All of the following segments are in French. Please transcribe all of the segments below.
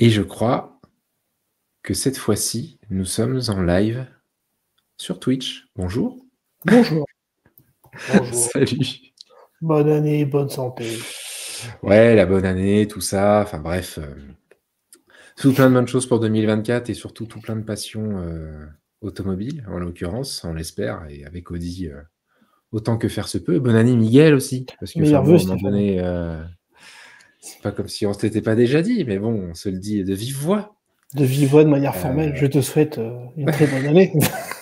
Et je crois que cette fois-ci, nous sommes en live sur Twitch. Bonjour. Bonjour. Bonjour. Salut. Bonne année, bonne santé. Ouais, la bonne année, tout ça. Enfin bref, tout plein de bonnes choses pour 2024 et surtout tout plein de passions automobiles, en l'occurrence, on l'espère, et avec Audi, autant que faire se peut. Bonne année Miguel aussi, parce que Meilleurs bon, vœux, à un moment Stéphane. donné, c'est pas comme si on s'était pas déjà dit, mais bon, on se le dit de vive voix. De vive voix, de manière formelle, Euh, je te souhaite une très bonne année.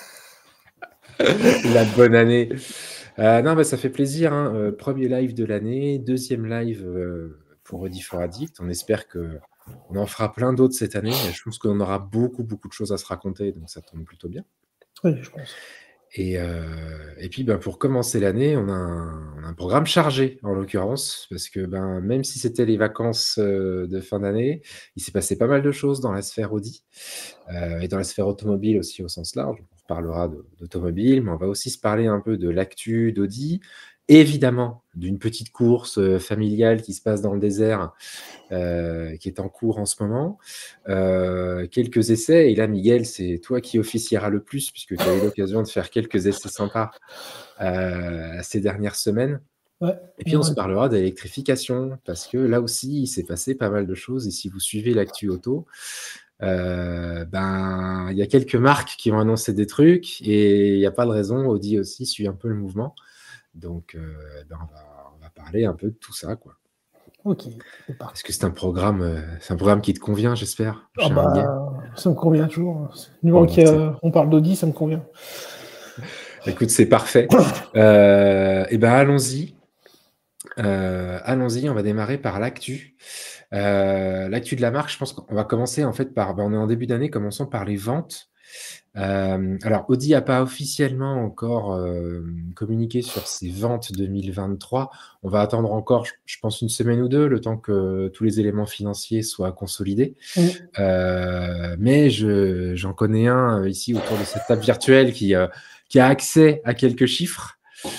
La bonne année. Non, ça fait plaisir, hein. Premier live de l'année, deuxième live pour Audi for Addict. On espère qu'on en fera plein d'autres cette année. Je pense qu'on aura beaucoup de choses à se raconter, donc ça tombe plutôt bien. Oui, je pense. Et puis, pour commencer l'année, on a un programme chargé, en l'occurrence, parce que même si c'était les vacances de fin d'année, il s'est passé pas mal de choses dans la sphère Audi, et dans la sphère automobile aussi au sens large. On parlera d'automobile, mais on va aussi se parler un peu de l'actu d'Audi, évidemment d'une petite course familiale qui se passe dans le désert, qui est en cours en ce moment. Quelques essais, et là, Miguel, c'est toi qui officiera le plus, puisque tu as eu l'occasion de faire quelques essais sympas ces dernières semaines. Ouais, Et puis, on se parlera d'électrification, parce que là aussi, il s'est passé pas mal de choses. Et si vous suivez l'actu auto, il y a quelques marques qui ont annoncé des trucs, et il n'y a pas de raison. Audi aussi suit un peu le mouvement. Donc, on va parler un peu de tout ça, quoi. ok, c'est Est-ce parti. que c'est un programme qui te convient, j'espère, Ah cher Miguel? ça me convient toujours. Du moment Bon, qu'on parle d'Audi, ça me convient. écoute, c'est parfait. Allons-y. Allons-y, on va démarrer par l'actu. L'actu de la marque, je pense qu'on va commencer en fait par, on est en début d'année, commençons par les ventes. Alors, Audi n'a pas officiellement encore communiqué sur ses ventes 2023. On va attendre encore, je pense, une semaine ou deux, le temps que tous les éléments financiers soient consolidés. Mais j'en connais un ici autour de cette table virtuelle qui a accès à quelques chiffres.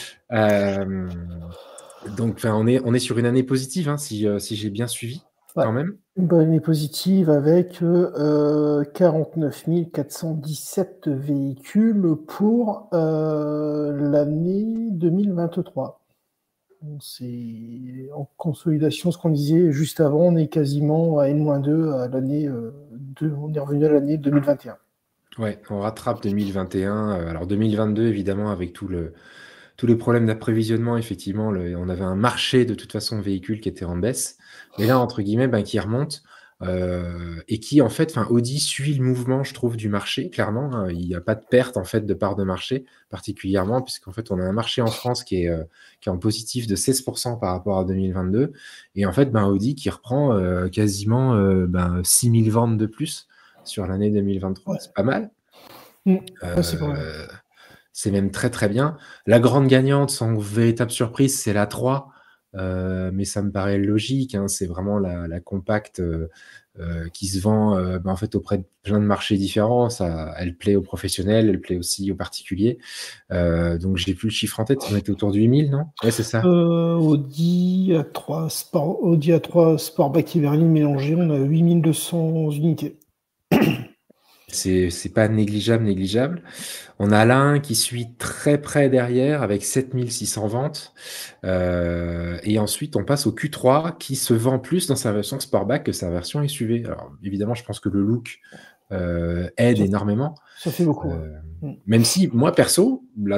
Donc, on est sur une année positive, hein, si j'ai bien suivi, Ouais. quand même. Une bonne année positive avec 49 417 véhicules pour l'année 2023. C'est en consolidation, ce qu'on disait juste avant, on est quasiment à N-2 à l'année, on est revenu à l'année 2021. Ouais, on rattrape 2021. Alors 2022, évidemment, avec tous les problèmes d'approvisionnement, effectivement, on avait un marché de toute façon véhicule qui était en baisse. Mais là, entre guillemets, qui remonte, et qui, en fait, Audi suit le mouvement, je trouve, du marché, clairement, hein. Il n'y a pas de perte, en fait, de part de marché, particulièrement, puisqu'en fait, on a un marché en France qui est en positif de 16% par rapport à 2022. Et en fait, Audi qui reprend quasiment 6000 ventes de plus sur l'année 2023. Ouais. C'est pas mal. Ouais, c'est pas mal. C'est même très, très bien. La grande gagnante, sans véritable surprise, c'est la 3, mais ça me paraît logique, hein. C'est vraiment la compacte qui se vend en fait auprès de plein de marchés différents. Elle plaît aux professionnels, elle plaît aussi aux particuliers. Donc j'ai plus le chiffre en tête, on était autour de 8000, non? Ouais, c'est ça. Audi A3 Sportback et berline mélangés, on a 8200 unités. C'est pas négligeable. On a l'un qui suit très près derrière avec 7600 ventes. Et ensuite, on passe au Q3 qui se vend plus dans sa version Sportback que sa version SUV. Alors, évidemment, je pense que le look aide énormément. Ça fait beaucoup. Même si, moi, perso, le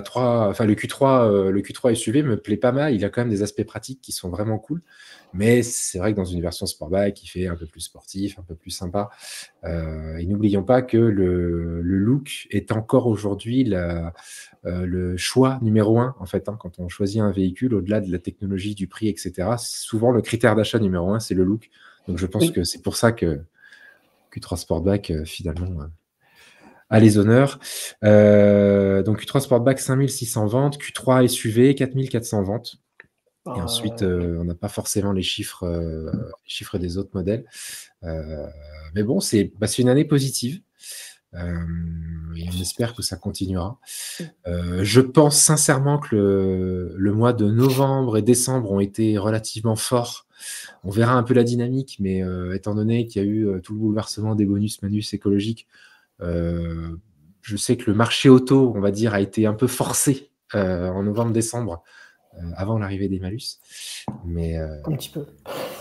Q3 SUV me plaît pas mal. Il a quand même des aspects pratiques qui sont vraiment cool. Mais c'est vrai que dans une version Sportback, il fait un peu plus sportif, un peu plus sympa. Et n'oublions pas que le look est encore aujourd'hui le choix numéro 1, en fait, hein, quand on choisit un véhicule, au-delà de la technologie, du prix, etc. Souvent, le critère d'achat numéro 1, c'est le look. Donc, je pense que c'est pour ça que Q3 Sportback, finalement, a les honneurs. Donc, Q3 Sportback, 5600 ventes. Q3 SUV, 4400 ventes. Et ensuite, on n'a pas forcément les chiffres des autres modèles. Mais bon, c'est une année positive. Et on espère que ça continuera. Je pense sincèrement que le mois de novembre et décembre ont été relativement forts On verra un peu la dynamique, mais étant donné qu'il y a eu tout le bouleversement des bonus-malus écologiques, je sais que le marché auto, on va dire, a été un peu forcé en novembre-décembre, avant l'arrivée des malus. Mais Un petit peu.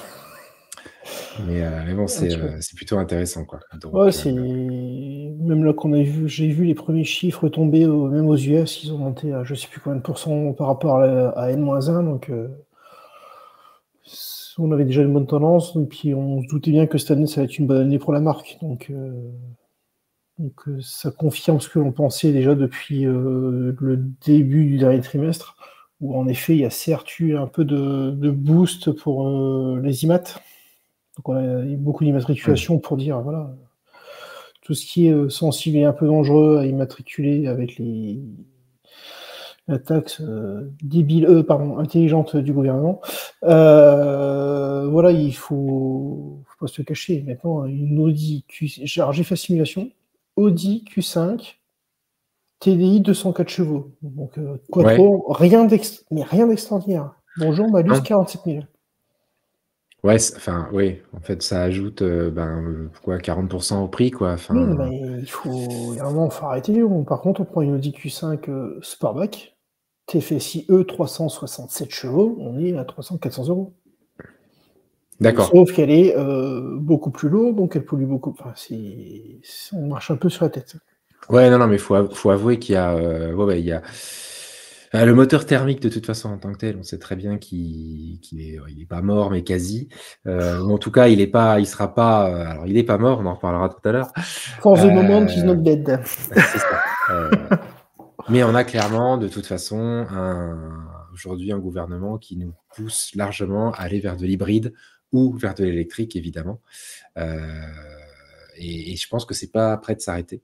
bon, Un petit peu. c'est plutôt intéressant, quoi. Ouais, Donc, c'est même là j'ai vu les premiers chiffres tomber, même aux US, ils ont monté à je sais plus combien de pourcents par rapport à N-1, donc on avait déjà une bonne tendance, et puis on se doutait bien que cette année, ça va être une bonne année pour la marque. Donc ça confirme ce que l'on pensait déjà depuis le début du dernier trimestre, où en effet, il y a certes eu un peu de boost pour les IMAT. Donc on a eu beaucoup d'immatriculations pour dire, voilà, tout ce qui est sensible et un peu dangereux à immatriculer avec la taxe intelligente du gouvernement. Voilà, il faut pas se cacher. Maintenant, une Audi j'ai fait la simulation, Audi Q5, TDI 204 chevaux. Donc quattro, rien d'extraordinaire. Bonjour, malus 47 000. Ouais, enfin, oui, en fait, ça ajoute 40% au prix, quoi. Oui, mais il y a un moment, il faut arrêter. Par contre, on prend une Audi Q5 Sportback, TFSI E 367 chevaux, on est à 300-400 €. D'accord. Sauf qu'elle est beaucoup plus lourde, donc elle pollue beaucoup. Enfin, on marche un peu sur la tête. Ouais, non, mais faut avouer qu'il y a, il y a le moteur thermique de toute façon en tant que tel, on sait très bien qu'il est pas mort, mais quasi. Ou en tout cas, il sera pas. Alors, il est pas mort, on en reparlera tout à l'heure. For the moment, he's not dead. C'est ça. Mais on a clairement, de toute façon, aujourd'hui un gouvernement qui nous pousse largement à aller vers de l'hybride ou vers de l'électrique, évidemment. Et je pense que c'est pas prêt de s'arrêter.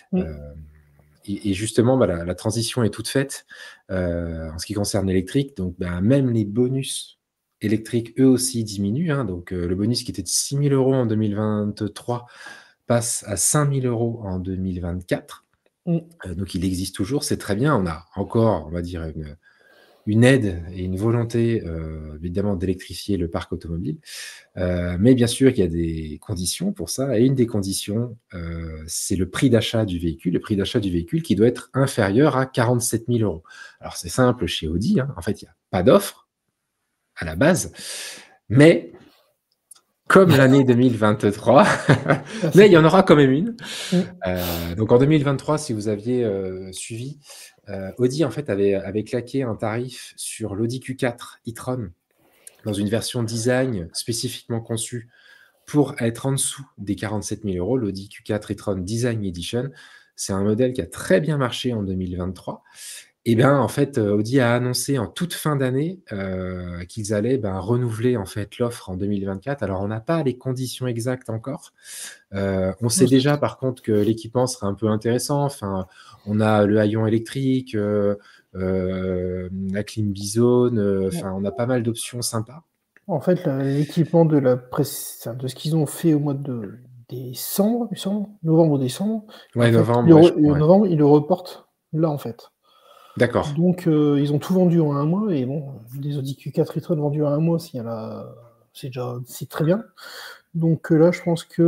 Et justement, la transition est toute faite en ce qui concerne l'électrique. Donc, même les bonus électriques, eux aussi, diminuent. Hein. Donc, le bonus qui était de 6 000 € en 2023 passe à 5 000 € en 2024. Donc, il existe toujours, c'est très bien. On a encore, on va dire, une aide et une volonté, évidemment, d'électrifier le parc automobile. Mais bien sûr, il y a des conditions pour ça. Et une des conditions, c'est le prix d'achat du véhicule. Le prix d'achat du véhicule qui doit être inférieur à 47 000 €. Alors, c'est simple chez Audi. Hein. En fait, il n'y a pas d'offre à la base. Mais comme l'année 2023, mais il y en aura quand même une. Donc, en 2023, si vous aviez suivi, Audi, en fait, avait claqué un tarif sur l'Audi Q4 e-tron dans une version design spécifiquement conçue pour être en dessous des 47 000 €. L'Audi Q4 e-tron Design Edition, c'est un modèle qui a très bien marché en 2023. Et bien, en fait, Audi a annoncé en toute fin d'année qu'ils allaient renouveler en fait l'offre en 2024. Alors, on n'a pas les conditions exactes encore. On sait déjà, par contre, que l'équipement sera un peu intéressant. Enfin, on a le haillon électrique, la clim bizone. Enfin, on a pas mal d'options sympas. En fait, l'équipement de ce qu'ils ont fait au mois de décembre, il me semble, novembre ou décembre. Ouais, En fait, novembre, ouais, je crois, ouais. novembre, ils le reportent là, en fait. D'accord. Donc, ils ont tout vendu en un mois. Et bon, des Audi Q4 e-tron vendus en un mois, c'est très bien. Donc là, je pense que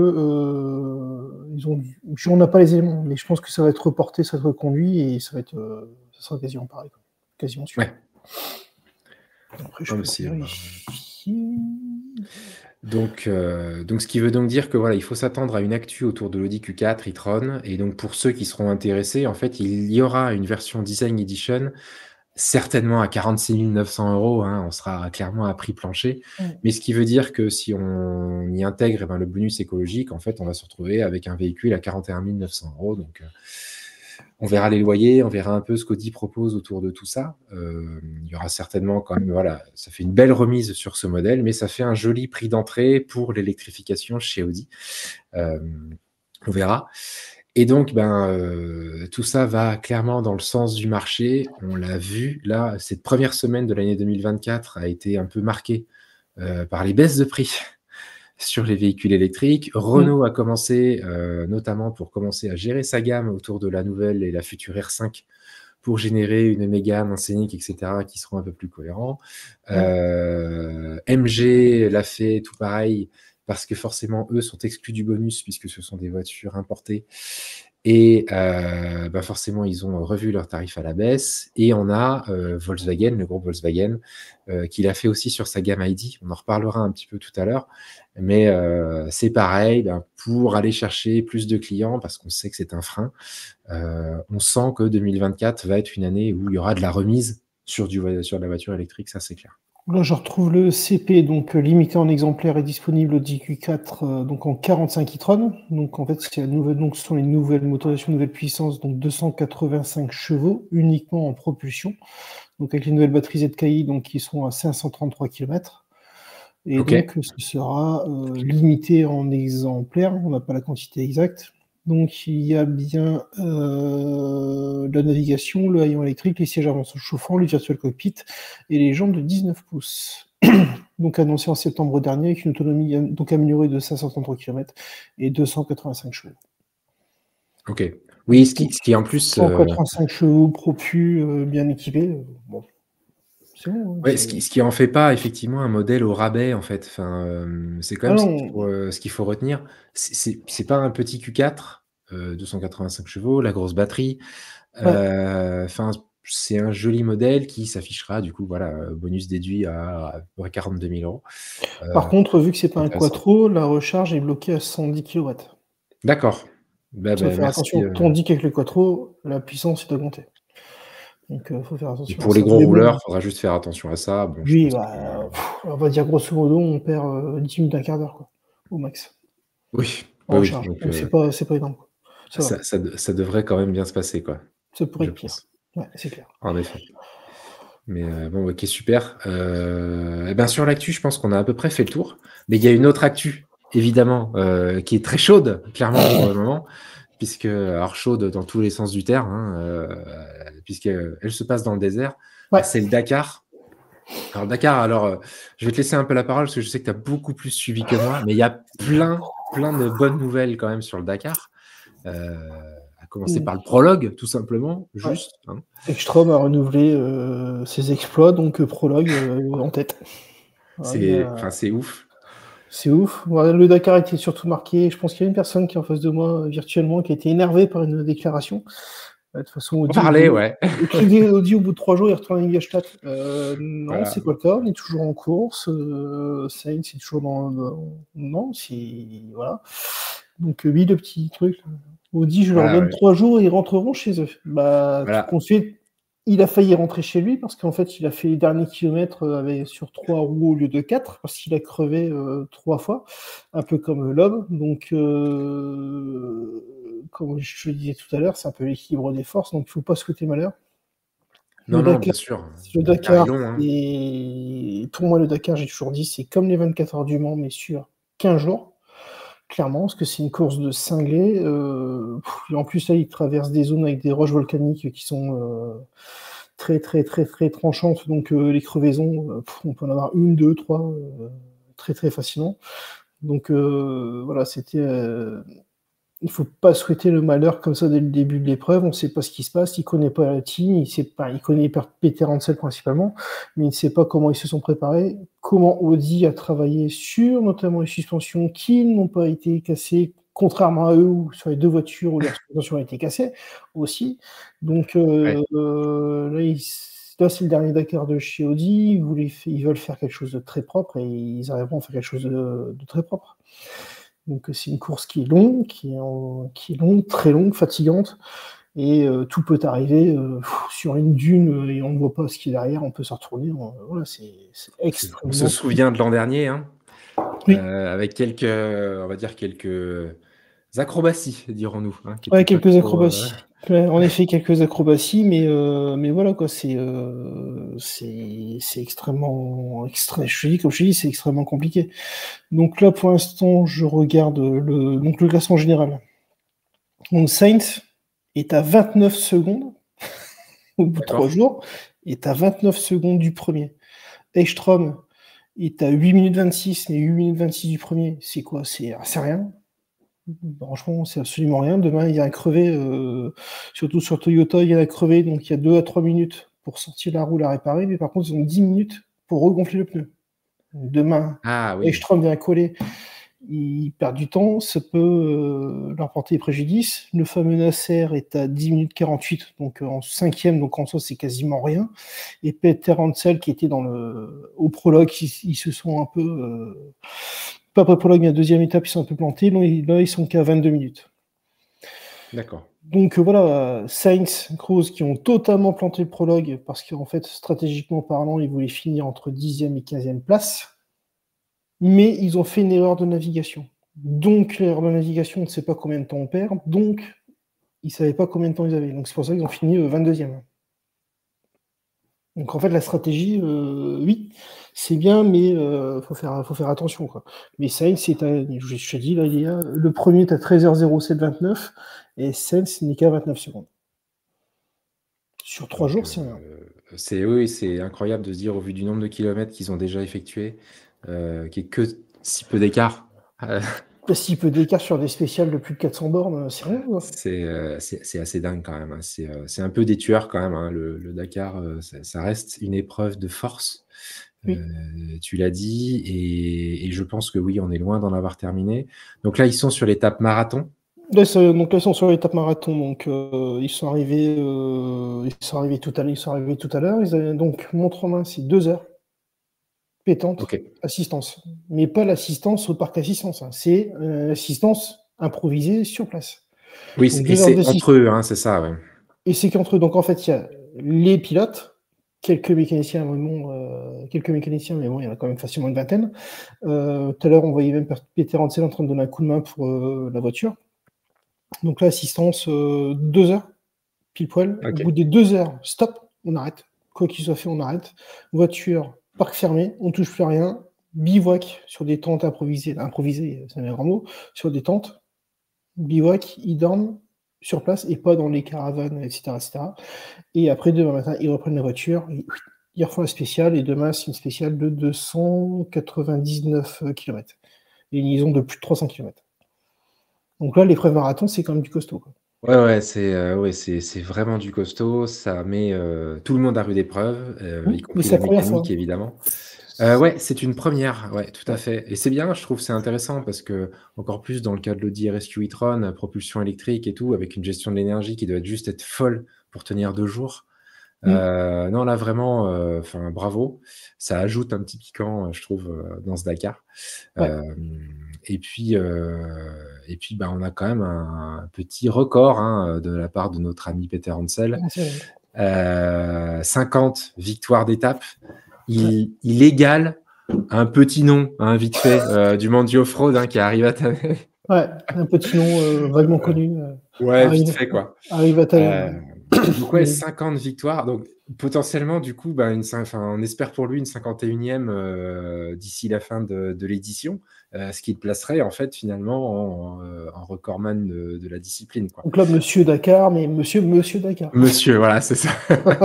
on n'a pas les éléments, mais je pense que ça va être reporté, ça va être reconduit, et ça sera quasiment pareil, quoi. Quasiment sûr. Ouais. Après, je peux vérifier. Donc, ce qui veut donc dire que voilà, il faut s'attendre à une actu autour de l'Audi Q4 e-tron. Et donc, pour ceux qui seront intéressés, en fait, il y aura une version Design Edition, certainement à 46 900 €. Hein, on sera clairement à prix plancher. Mais ce qui veut dire que si on y intègre le bonus écologique, en fait, on va se retrouver avec un véhicule à 41 900 €. Donc, on verra les loyers, on verra un peu ce qu'Audi propose autour de tout ça. Il y aura certainement quand même, voilà, ça fait une belle remise sur ce modèle, mais ça fait un joli prix d'entrée pour l'électrification chez Audi. On verra. Et donc, tout ça va clairement dans le sens du marché. On l'a vu, là, cette première semaine de l'année 2024 a été un peu marquée par les baisses de prix sur les véhicules électriques. Renault a commencé, notamment pour commencer à gérer sa gamme autour de la nouvelle et la future R5, pour générer une Mégane, un Scénic, etc., qui seront un peu plus cohérents. MG l'a fait tout pareil, parce que forcément, eux sont exclus du bonus, puisque ce sont des voitures importées. Et forcément, ils ont revu leurs tarifs à la baisse. Et on a Volkswagen, le groupe Volkswagen, qui l'a fait aussi sur sa gamme ID. On en reparlera un petit peu tout à l'heure. Mais c'est pareil, pour aller chercher plus de clients, parce qu'on sait que c'est un frein, on sent que 2024 va être une année où il y aura de la remise sur de la voiture électrique, ça c'est clair. Là, je retrouve le CP, donc limité en exemplaires et disponible au DQ4, donc en 45 e-tron. Donc en fait, c'est ce sont les nouvelles motorisations, nouvelles puissances, donc 285 chevaux uniquement en propulsion. Donc avec les nouvelles batteries ZKI, donc qui sont à 533 km. Et donc ce sera limité en exemplaires, on n'a pas la quantité exacte. Donc il y a bien la navigation, le haillon électrique, les sièges avant chauffants, le virtual cockpit et les jantes de 19 pouces. Donc annoncé en septembre dernier avec une autonomie donc améliorée de 533 km et 285 chevaux. Ok. Oui, ce qui en plus... 185 chevaux propus bien équipés. Bon. C'est bon, ouais, ce qui en fait pas effectivement un modèle au rabais en fait. Enfin, c'est quand même ce qu'il faut retenir. C'est pas un petit Q4, 285 chevaux, la grosse batterie. Enfin, c'est un joli modèle qui s'affichera du coup, voilà, bonus déduit à peu près 42 000 €. Par contre, vu que c'est pas un quattro, la recharge est bloquée à 110 kW. D'accord. Faut faire Merci. attention. Tandis qu'avec le quattro, la puissance est augmentée. Donc, faut faire Et attention à pour ça. les gros rouleurs, il faudra juste faire attention à ça. Bon, je Oui, pense on va dire grosso modo, on perd 10 minutes, un quart d'heure, quoi, au max, oui, en oui. recharge. Donc, Donc c'est pas énorme, quoi. Ça va. ça devrait quand même bien se passer, quoi, Ça pourrait je être pire. pense. Ouais, c'est clair. En effet. Mais bon, ok, super. Et bien sur l'actu, je pense qu'on a à peu près fait le tour. Mais il y a une autre actu, évidemment, qui est très chaude, clairement, pour le moment, alors chaude dans tous les sens du terme, hein, puisqu'elle se passe dans le désert. Ouais. C'est le Dakar. Alors, Dakar, je vais te laisser un peu la parole, parce que je sais que tu as beaucoup plus suivi que moi, mais il y a plein de bonnes nouvelles quand même sur le Dakar. À commencer par le prologue, tout simplement, juste. Hein. Ekstrom a renouvelé ses exploits, donc prologue en tête. C'est ouf. C'est ouf. Voilà, le Dakar était surtout marqué. Je pense qu'il y a une personne qui est en face de moi virtuellement qui a été énervée par une déclaration. De toute façon, Audi, ouais. Audi, au bout de 3 jours, il retourne à Ingolstadt. Non, Voilà. c'est pas le cas. On est toujours en course. Sainz, c'est toujours non, c'est... Voilà. Donc, oui, le petit truc. Audi, je leur donne 3 jours et ils rentreront chez eux. Tout compte fait, il a failli rentrer chez lui parce qu'en fait, il a fait les derniers kilomètres sur 3 roues au lieu de 4 parce qu'il a crevé 3 fois, un peu comme l'homme. Donc, comme je le disais tout à l'heure, c'est un peu l'équilibre des forces, donc il ne faut pas souhaiter malheur. Non, bien sûr. Le Dakar, long, hein. et pour moi, le Dakar, j'ai toujours dit, c'est comme les 24 heures du Mans, mais sur 15 jours. Clairement, parce que c'est une course de cinglés. Et en plus, là, il traverse des zones avec des roches volcaniques qui sont très tranchantes. Donc, les crevaisons, on peut en avoir 1, 2, 3, très facilement. Donc, voilà, il ne faut pas souhaiter le malheur comme ça dès le début de l'épreuve. On ne sait pas ce qui se passe. Il ne connaît pas la team. Il connaît Peter Hansel principalement, mais il ne sait pas comment ils se sont préparés, comment Audi a travaillé sur notamment les suspensions qui n'ont pas été cassées, contrairement à eux, où sur les 2 voitures où leurs suspensions ont été cassées aussi. Donc là, c'est le dernier Dakar de chez Audi. Ils veulent faire quelque chose de très propre et ils arriveront à faire quelque chose de très propre. Donc c'est une course qui est longue, très longue, fatigante, et tout peut arriver sur une dune et on ne voit pas ce qui est derrière, on peut se retourner. Voilà, c'est extrêmement. On se souvient de l'an dernier, hein, oui. avec quelques acrobaties, dirons-nous. Hein, Quelques acrobaties. En effet, quelques acrobaties, mais voilà quoi, c'est extrêmement, comme je dis, c'est extrêmement compliqué. Donc là, pour l'instant, je regarde le classement général. Donc Sainz est à 29 secondes au bout de 3 jours, est à 29 secondes du premier. Ekstrom est à 8 minutes 26, mais 8 minutes 26 du premier, c'est quoi? C'est rien. Franchement, c'est absolument rien. Demain, il y a un crevé, surtout sur Toyota, il y a un crevé, donc il y a 2 à 3 minutes pour sortir la roue, la réparer, mais par contre, ils ont 10 minutes pour regonfler le pneu. Demain, Ah oui, Ekstrom vient coller, ils perdent du temps, ça peut leur porter préjudice. Le fameux Nasser est à 10 minutes 48, donc en 5e, donc en soi, c'est quasiment rien. Et Peter Hansel, qui était au prologue, ils se sont un peu. Pas après prologue, mais la deuxième étape, ils sont un peu plantés. Là, ils sont qu'à 22 minutes. d'accord. Donc voilà, Sainz, Cruz qui ont totalement planté le prologue parce qu'en fait, stratégiquement parlant, ils voulaient finir entre 10e et 15e place. Mais ils ont fait une erreur de navigation. Donc, l'erreur de navigation, on ne sait pas combien de temps on perd. Donc, ils ne savaient pas combien de temps ils avaient. Donc, c'est pour ça qu'ils ont fini 22e. Donc, en fait, la stratégie, oui, c'est bien, mais faut faire attention, quoi. Mais Sainz, je te dis, là, le premier est à 13h07,29 et Sainz n'est qu'à 29 secondes. Sur 3 jours, c'est rien. Oui, c'est incroyable de se dire, au vu du nombre de kilomètres qu'ils ont déjà effectués, qu'il n'y ait que si peu d'écart. Si peu d'écart sur des spéciales de plus de 400 bornes, c'est rien, quoi. C'est assez dingue quand même, hein. C'est un peu des tueurs quand même, hein. Le Dakar, ça reste une épreuve de force. Oui. Tu l'as dit, et je pense que oui, on est loin d'en avoir terminé. Donc là, ils sont sur l'étape marathon. Donc là, ils sont sur l'étape marathon. Donc ils sont arrivés tout à l'heure. Donc montre en main, c'est 2 heures. Pétante, Ok. assistance. Mais pas l'assistance au parc assistance. Hein. C'est l'assistance improvisée sur place. Oui, Donc, et 2 heures c'est d'assistance. entre eux, hein, c'est ça, ouais. Et c'est qu'entre eux. Donc en fait, il y a les pilotes, quelques mécaniciens, mais bon, il y en a quand même facilement une vingtaine. Tout à l'heure, on voyait même Peter Hansel en train de donner un coup de main pour la voiture. Donc là, assistance 2 heures, pile poil. Ok. Au bout des 2 heures, stop, on arrête. Quoi qu'il soit fait, on arrête. Voiture, parc fermé, on touche plus à rien. Bivouac sur des tentes improvisées, c'est un grand mot, sur des tentes. Bivouac, ils dorment sur place et pas dans les caravanes, etc. Et après, demain matin, ils reprennent la voiture, ils refont la spéciale, et demain, c'est une spéciale de 299 km. Et une liaison de plus de 300 km. Donc là, l'épreuve marathon, c'est quand même du costaud, quoi. Ouais, c'est vraiment du costaud. Ça met tout le monde à rude épreuve, y Mais compris c'est la la première fois. mécanique, évidemment. Ouais, c'est une première, ouais, tout à fait. Et c'est bien, je trouve, c'est intéressant parce que, encore plus dans le cas de l'Audi RS e-tron, propulsion électrique et tout, avec une gestion de l'énergie qui doit juste être folle pour tenir 2 jours. Non, là, vraiment, enfin, bravo. Ça ajoute un petit piquant, je trouve, dans ce Dakar. Ouais. Bah, on a quand même un petit record, hein, de la part de notre ami Peter Hansel. 50 victoires d'étape. Il égale un petit nom, hein, vite fait, du monde du off-road, hein, qui arrive à taper. Ouais, un petit nom vaguement connu. Ouais, vite fait, quoi. Arrive à Thaïlande. Donc ouais, 50 victoires. Donc potentiellement, du coup, bah, on espère pour lui une 51e d'ici la fin de l'édition, ce qui le placerait en fait finalement en recordman de la discipline, quoi. Donc là, Monsieur Dakar, mais Monsieur Dakar. Monsieur, voilà, c'est ça.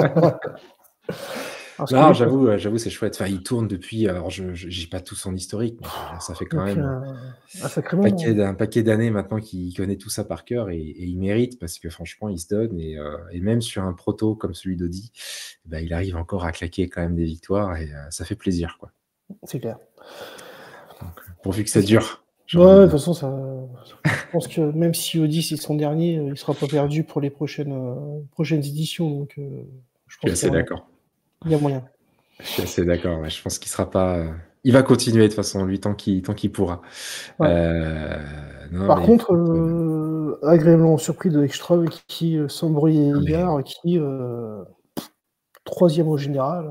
Parce Non, que j'avoue, c'est chouette. Enfin, il tourne depuis. Alors, j'ai pas tout son historique, mais je veux dire, ça fait quand depuis même un sacré moment. un paquet d'années maintenant qu'il connaît tout ça par cœur, et il mérite parce que franchement, il se donne, et même sur un proto comme celui d'Audi, bah, il arrive encore à claquer quand même des victoires, et ça fait plaisir, quoi. C'est clair. Donc, pourvu que ça dure. Ouais, de toute façon, je pense que même si Audi c'est son dernier, il sera pas perdu pour les prochaines éditions. Donc, je Je suis pense assez qu'il d'accord. y a moyen. Je suis assez d'accord. Ouais. Je pense qu'il sera pas. Il va continuer de toute façon, lui, tant qu'il pourra. Ouais. Non, Par mais contre, écoute, agréablement surpris de Ekstrom qui, sans bruit et non, mais égard, qui 3e au général.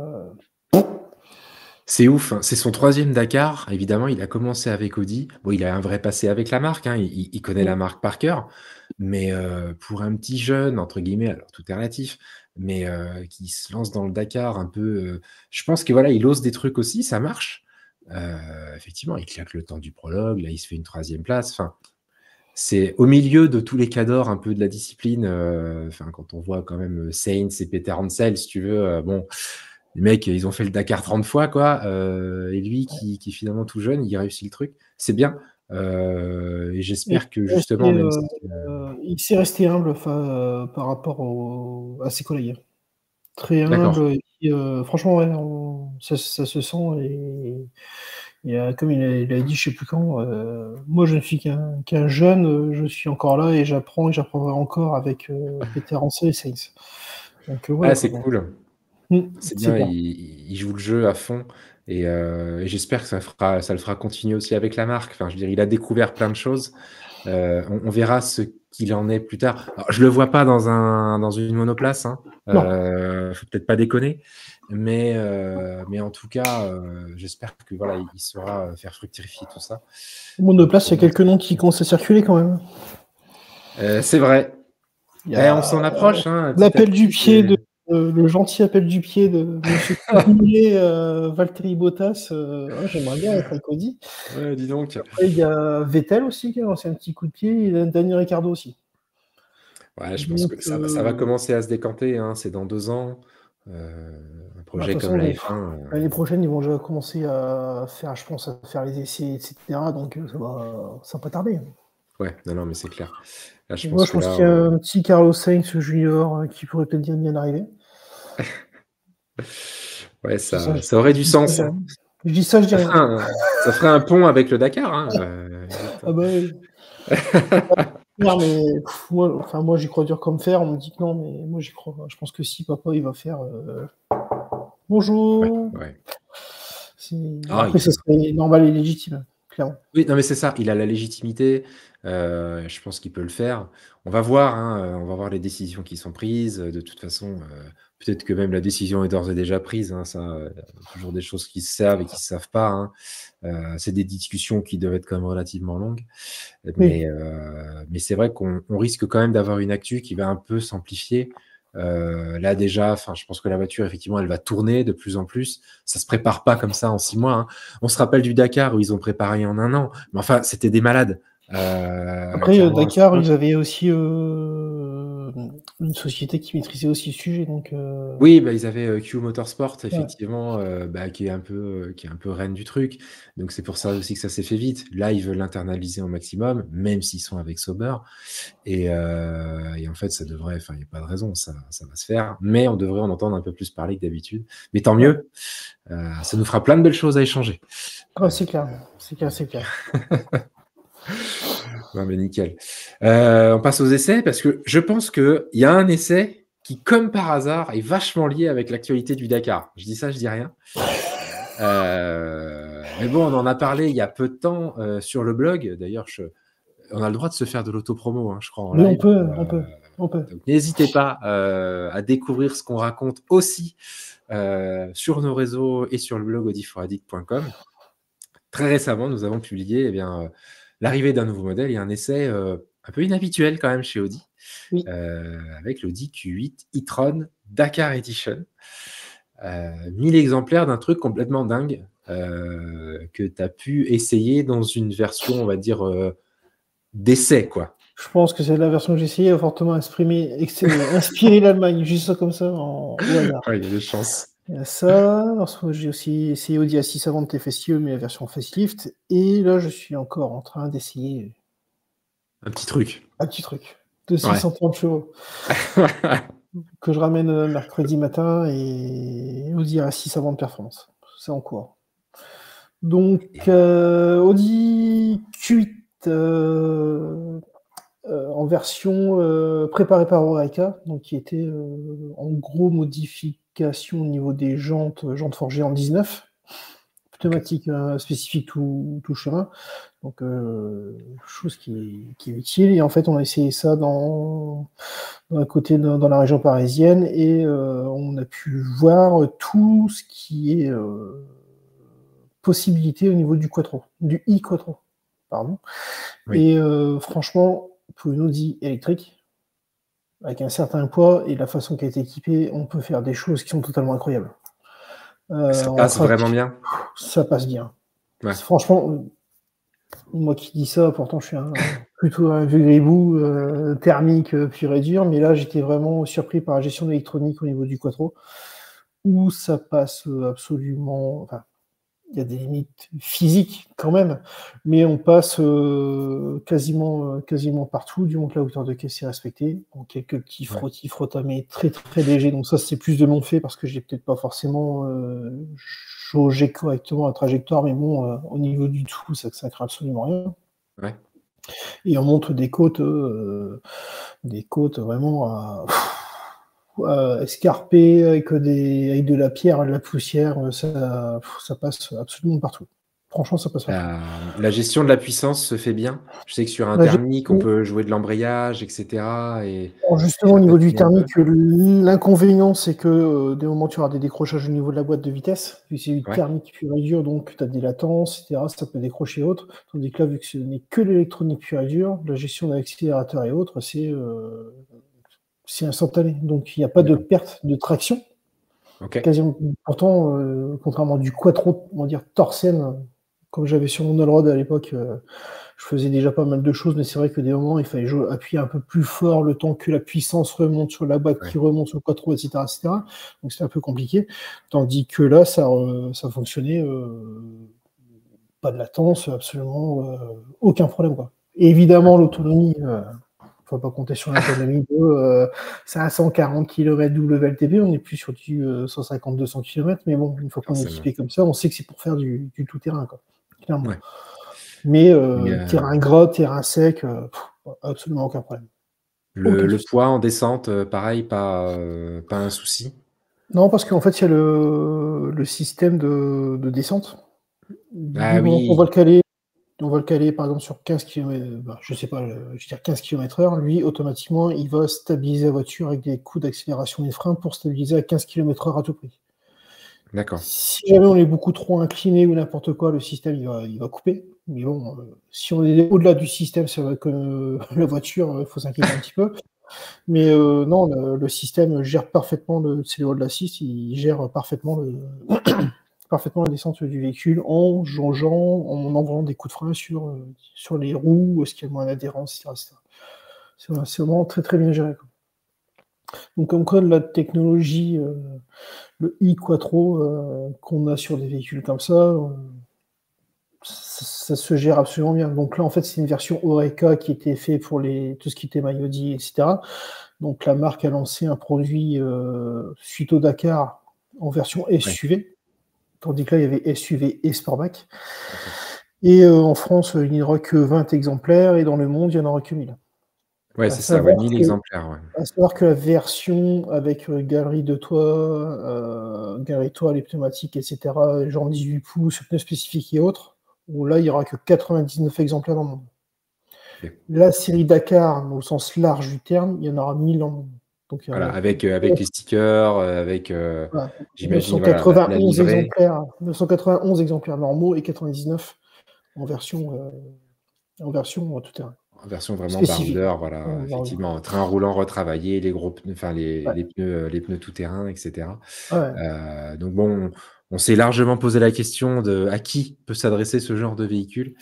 c'est ouf, hein. C'est son 3e Dakar. Évidemment, il a commencé avec Audi. Bon, il a un vrai passé avec la marque, hein. Il connaît la marque par cœur. Mais pour un petit jeune, entre guillemets, alors tout est relatif, mais qui se lance dans le Dakar un peu, je pense que voilà, il ose des trucs aussi, ça marche. Effectivement, il claque le temps du prologue. Là, il se fait une 3e place. Enfin, c'est au milieu de tous les cadors un peu de la discipline. Enfin, quand on voit quand même Sainz et Peter Hansel, si tu veux, bon, les mecs, ils ont fait le Dakar 30 fois, quoi. Et lui, qui est finalement tout jeune, il réussit le truc. C'est bien. Et Et j'espère que justement, même si il s'est resté humble par rapport à ses collègues. Très d'accord. humble et puis, franchement, ouais, ça se sent et comme il a dit je sais plus quand, «Moi je ne suis qu'un jeune, je suis encore là et j'apprends et j'apprendrai encore avec, Peter Rance et Sainz». Donc Ah, voilà quoi, c'est donc cool. C'est c'est bien, bien. il joue le jeu à fond et j'espère que ça le fera continuer aussi avec la marque. Enfin, je veux dire, il a découvert plein de choses. On verra ce qu'il en est plus tard. Alors, je le vois pas dans une monoplace, hein. Non, Faut peut-être pas déconner, mais en tout cas, j'espère que voilà, il saura faire fructifier tout ça. monoplace, il y Pour a moi, quelques noms qui commencent à circuler quand même. c'est vrai. Il y Eh, on a s'en approche, hein, petit à l'appel du petit. pied de le gentil appel du pied de monsieur Caboulé, Valtteri Bottas, ouais, j'aimerais bien être avec Audi. Ouais, dis donc. Après, il y a Vettel aussi qui a lancé un petit coup de pied et Daniel Ricciardo aussi. Ouais, je pense Donc, que ça va commencer à se décanter, hein. C'est dans 2 ans. Un bah, de projet toute comme façon, la F1, l'année prochaine, ils vont déjà commencer à faire, je pense, à faire les essais, et cetera. Donc, ça va pas tarder. ouais, non, non, mais c'est clair. Là, je Moi, pense je que pense là, qu'il y a un petit Carlos Sainz Junior qui pourrait peut-être bien arriver. ouais, Je dis ça, ça aurait du je dis ça, sens, hein. je dis ça, je dis rien. Ça ferait un pont avec le Dakar, hein, Ah exactement. bah oui. Non, mais moi, j'y crois dur comme fer. On me dit que non, mais moi, j'y crois. Je pense que si papa, il va faire Ouais, bonjour. ouais. Ah, Après, ça serait normal et légitime, clairement. oui, non, mais c'est ça, il a la légitimité, je pense qu'il peut le faire. On va voir, hein, on va voir les décisions qui sont prises, de toute façon, peut-être que même la décision est d'ores et déjà prise, hein, ça, toujours des choses qui se savent et qui se savent pas, hein. C'est des discussions qui doivent être quand même relativement longues, Oui. mais c'est vrai qu'on risque quand même d'avoir une actu qui va un peu s'amplifier. Là déjà, enfin, je pense que la voiture effectivement, elle va tourner de plus en plus. Ça se prépare pas comme ça en 6 mois, hein. On se rappelle du Dakar où ils ont préparé en 1 an, mais enfin, c'était des malades. Après, Clairement à cette Dakar, époque. ils avaient aussi une société qui maîtrisait aussi le sujet, donc Oui, bah, ils avaient, Q Motorsport ouais. effectivement, bah, qui est un peu reine du truc. Donc c'est pour ça aussi que ça s'est fait vite. Là, ils veulent l'internaliser au maximum, même s'ils sont avec Sauber et en fait, ça devrait enfin, il y a pas de raison, ça va se faire, mais on devrait en entendre un peu plus parler que d'habitude. Mais tant Ouais. mieux, ça nous fera plein de belles choses à échanger. Ah, c'est clair, c'est clair, c'est clair. Non, mais nickel. On passe aux essais parce que je pense qu'il y a un essai qui, comme par hasard, est vachement lié avec l'actualité du Dakar. Je dis ça, je dis rien. Mais bon, on en a parlé il y a peu de temps sur le blog. D'ailleurs, on a le droit de se faire de l'autopromo, hein, je crois, en Oui, on live. peut, on peut, on peut. Donc, n'hésitez pas à découvrir ce qu'on raconte aussi sur nos réseaux et sur le blog audiforaddict.com. Très récemment, nous avons publié eh bien, l'arrivée d'un nouveau modèle et un essai un peu inhabituel quand même chez Audi, Oui. avec l'Audi Q8 e-tron Dakar Edition. 1000 exemplaires d'un truc complètement dingue que tu as pu essayer dans une version, on va dire, d'essai, quoi. Je pense que c'est la version que j'ai essayée, a fortement inspiré l'Allemagne, juste ça comme ça, au hasard. Ouais, il y a des chances. Il y a ça, ensuite j'ai aussi essayé Audi A6 avant de TFSIE, mais la version facelift et là, je suis encore en train d'essayer Un petit truc. un petit truc de Ouais. 630 chevaux que je ramène, mercredi matin et Audi A6 avant de performance. C'est en cours. Donc, Audi Q8, en version, préparée par Oreca, donc qui était, en gros modification au niveau des jantes forgées en 19, OK. pneumatique, spécifique tout chemin, donc chose qui est utile et en fait, on a essayé ça à côté dans la région parisienne et on a pu voir tout ce qui est, possibilité au niveau du quattro, du e-quattro, pardon Oui. et franchement, pour une Audi électrique, avec un certain poids et la façon qu'elle est équipée, on peut faire des choses qui sont totalement incroyables. Ça On passe vraiment craque, bien? ça passe bien. Ouais. Franchement, moi qui dis ça, pourtant je suis plutôt un vieux gribou, thermique, pur et dur, mais là j'étais vraiment surpris par la gestion de l'électronique au niveau du quattro, où ça passe, absolument enfin, il y a des limites physiques quand même, mais on passe quasiment partout, du moment que la hauteur de caisse est respectée. Donc, quelques petits frottis, mais très très léger. Donc ça, c'est plus de mon fait parce que j'ai peut-être pas forcément jaugé correctement la trajectoire, mais bon, au niveau du tout, ça craint absolument rien. Ouais. Et on monte des côtes vraiment escarpées avec de la pierre et de la poussière. Ça passe absolument partout. Franchement, ça passe partout. La gestion de la puissance se fait bien. Je sais que sur un La thermique, on gestion, peut jouer de l'embrayage, etc. Et justement, au ça niveau du patine un peu. thermique, l'inconvénient, c'est que des moments, tu auras des décrochages au niveau de la boîte de vitesse. Vu que c'est du Ouais. thermique pur et dur, donc tu as des latences, etc. Ça peut décrocher et autres. Tandis que là, vu que ce n'est que l'électronique pure et dure, la gestion de l'accélérateur et autres, c'est instantané. Donc, il n'y a pas de D'accord. perte de traction. Ok. Quasiment. Pourtant, contrairement à du quattro, on va dire Torsen, comme j'avais sur mon Allroad à l'époque, je faisais déjà pas mal de choses, mais c'est vrai que des moments, il fallait appuyer un peu plus fort le temps que la puissance remonte sur la boîte, Ouais. qui remonte sur le quattro, etc., etc. Donc c'était un peu compliqué. Tandis que là, ça fonctionnait, pas de latence, absolument aucun problème, quoi. Et évidemment, l'autonomie, faut pas compter sur l'autonomie de 540 km WLTP, on n'est plus sur du 150-200 km, mais bon, une fois qu'on est Forcément. équipé comme ça, on sait que c'est pour faire du tout-terrain, quoi, clairement. Ouais. Mais Mais, terrain gras, terrain sec, absolument aucun problème. Aucun le souci. poids en descente, pareil, pas un souci. Non, parce qu'en fait, il y a le système de descente. Ah Du moment qu'on va oui, le caler, par exemple sur 15 km, je sais pas, je veux dire 15 km/h, lui, automatiquement, il va stabiliser la voiture avec des coups d'accélération des freins pour stabiliser à 15 km/h à tout prix. d'accord. Si jamais on est beaucoup trop incliné ou n'importe quoi, le système il va couper. Mais bon, si on est au-delà du système, c'est vrai que la voiture, il faut s'inquiéter un petit peu. Mais non, le système gère parfaitement c'est le Hold Assist, il gère parfaitement parfaitement la descente du véhicule en jaugeant, en envoyant des coups de frein sur les roues, est-ce qu'il y a moins d'adhérence, etc., etc. C'est vraiment très très bien géré, quoi. Donc comme quoi la technologie, le e-quattro qu'on a sur des véhicules comme ça se gère absolument bien. Donc là, en fait, c'est une version Oreca qui était fait pour tout ce qui était Maïodi, etc. Donc la marque a lancé un produit suite au Dakar en version Ouais, SUV, tandis que là, il y avait SUV et Sportback. d'accord. Et en France, il n'y aura que 20 exemplaires, et dans le monde, il n'y en aura que 1000. Ouais, À c'est ça, ouais, savoir 1000 que, exemplaires, ouais. la version avec galerie de toit, les pneumatiques, etc., jambes 18 pouces, pneus spécifiques et autres, où là, il n'y aura que 99 exemplaires dans le monde. OK. La série Dakar, au sens large du terme, il y en aura 1000 dans le monde. Donc, il y Voilà, aura avec les stickers, voilà, j'imagine, voilà, la livrée, 991 exemplaires normaux et 99 en version tout-terrain. en version vraiment Spécifique. baroudeur, voilà, effectivement, train roulant retravaillé, les gros pneus, enfin Ouais, les pneus tout-terrain, et cetera. ouais. Donc bon, on s'est largement posé la question de à qui peut s'adresser ce genre de véhicule?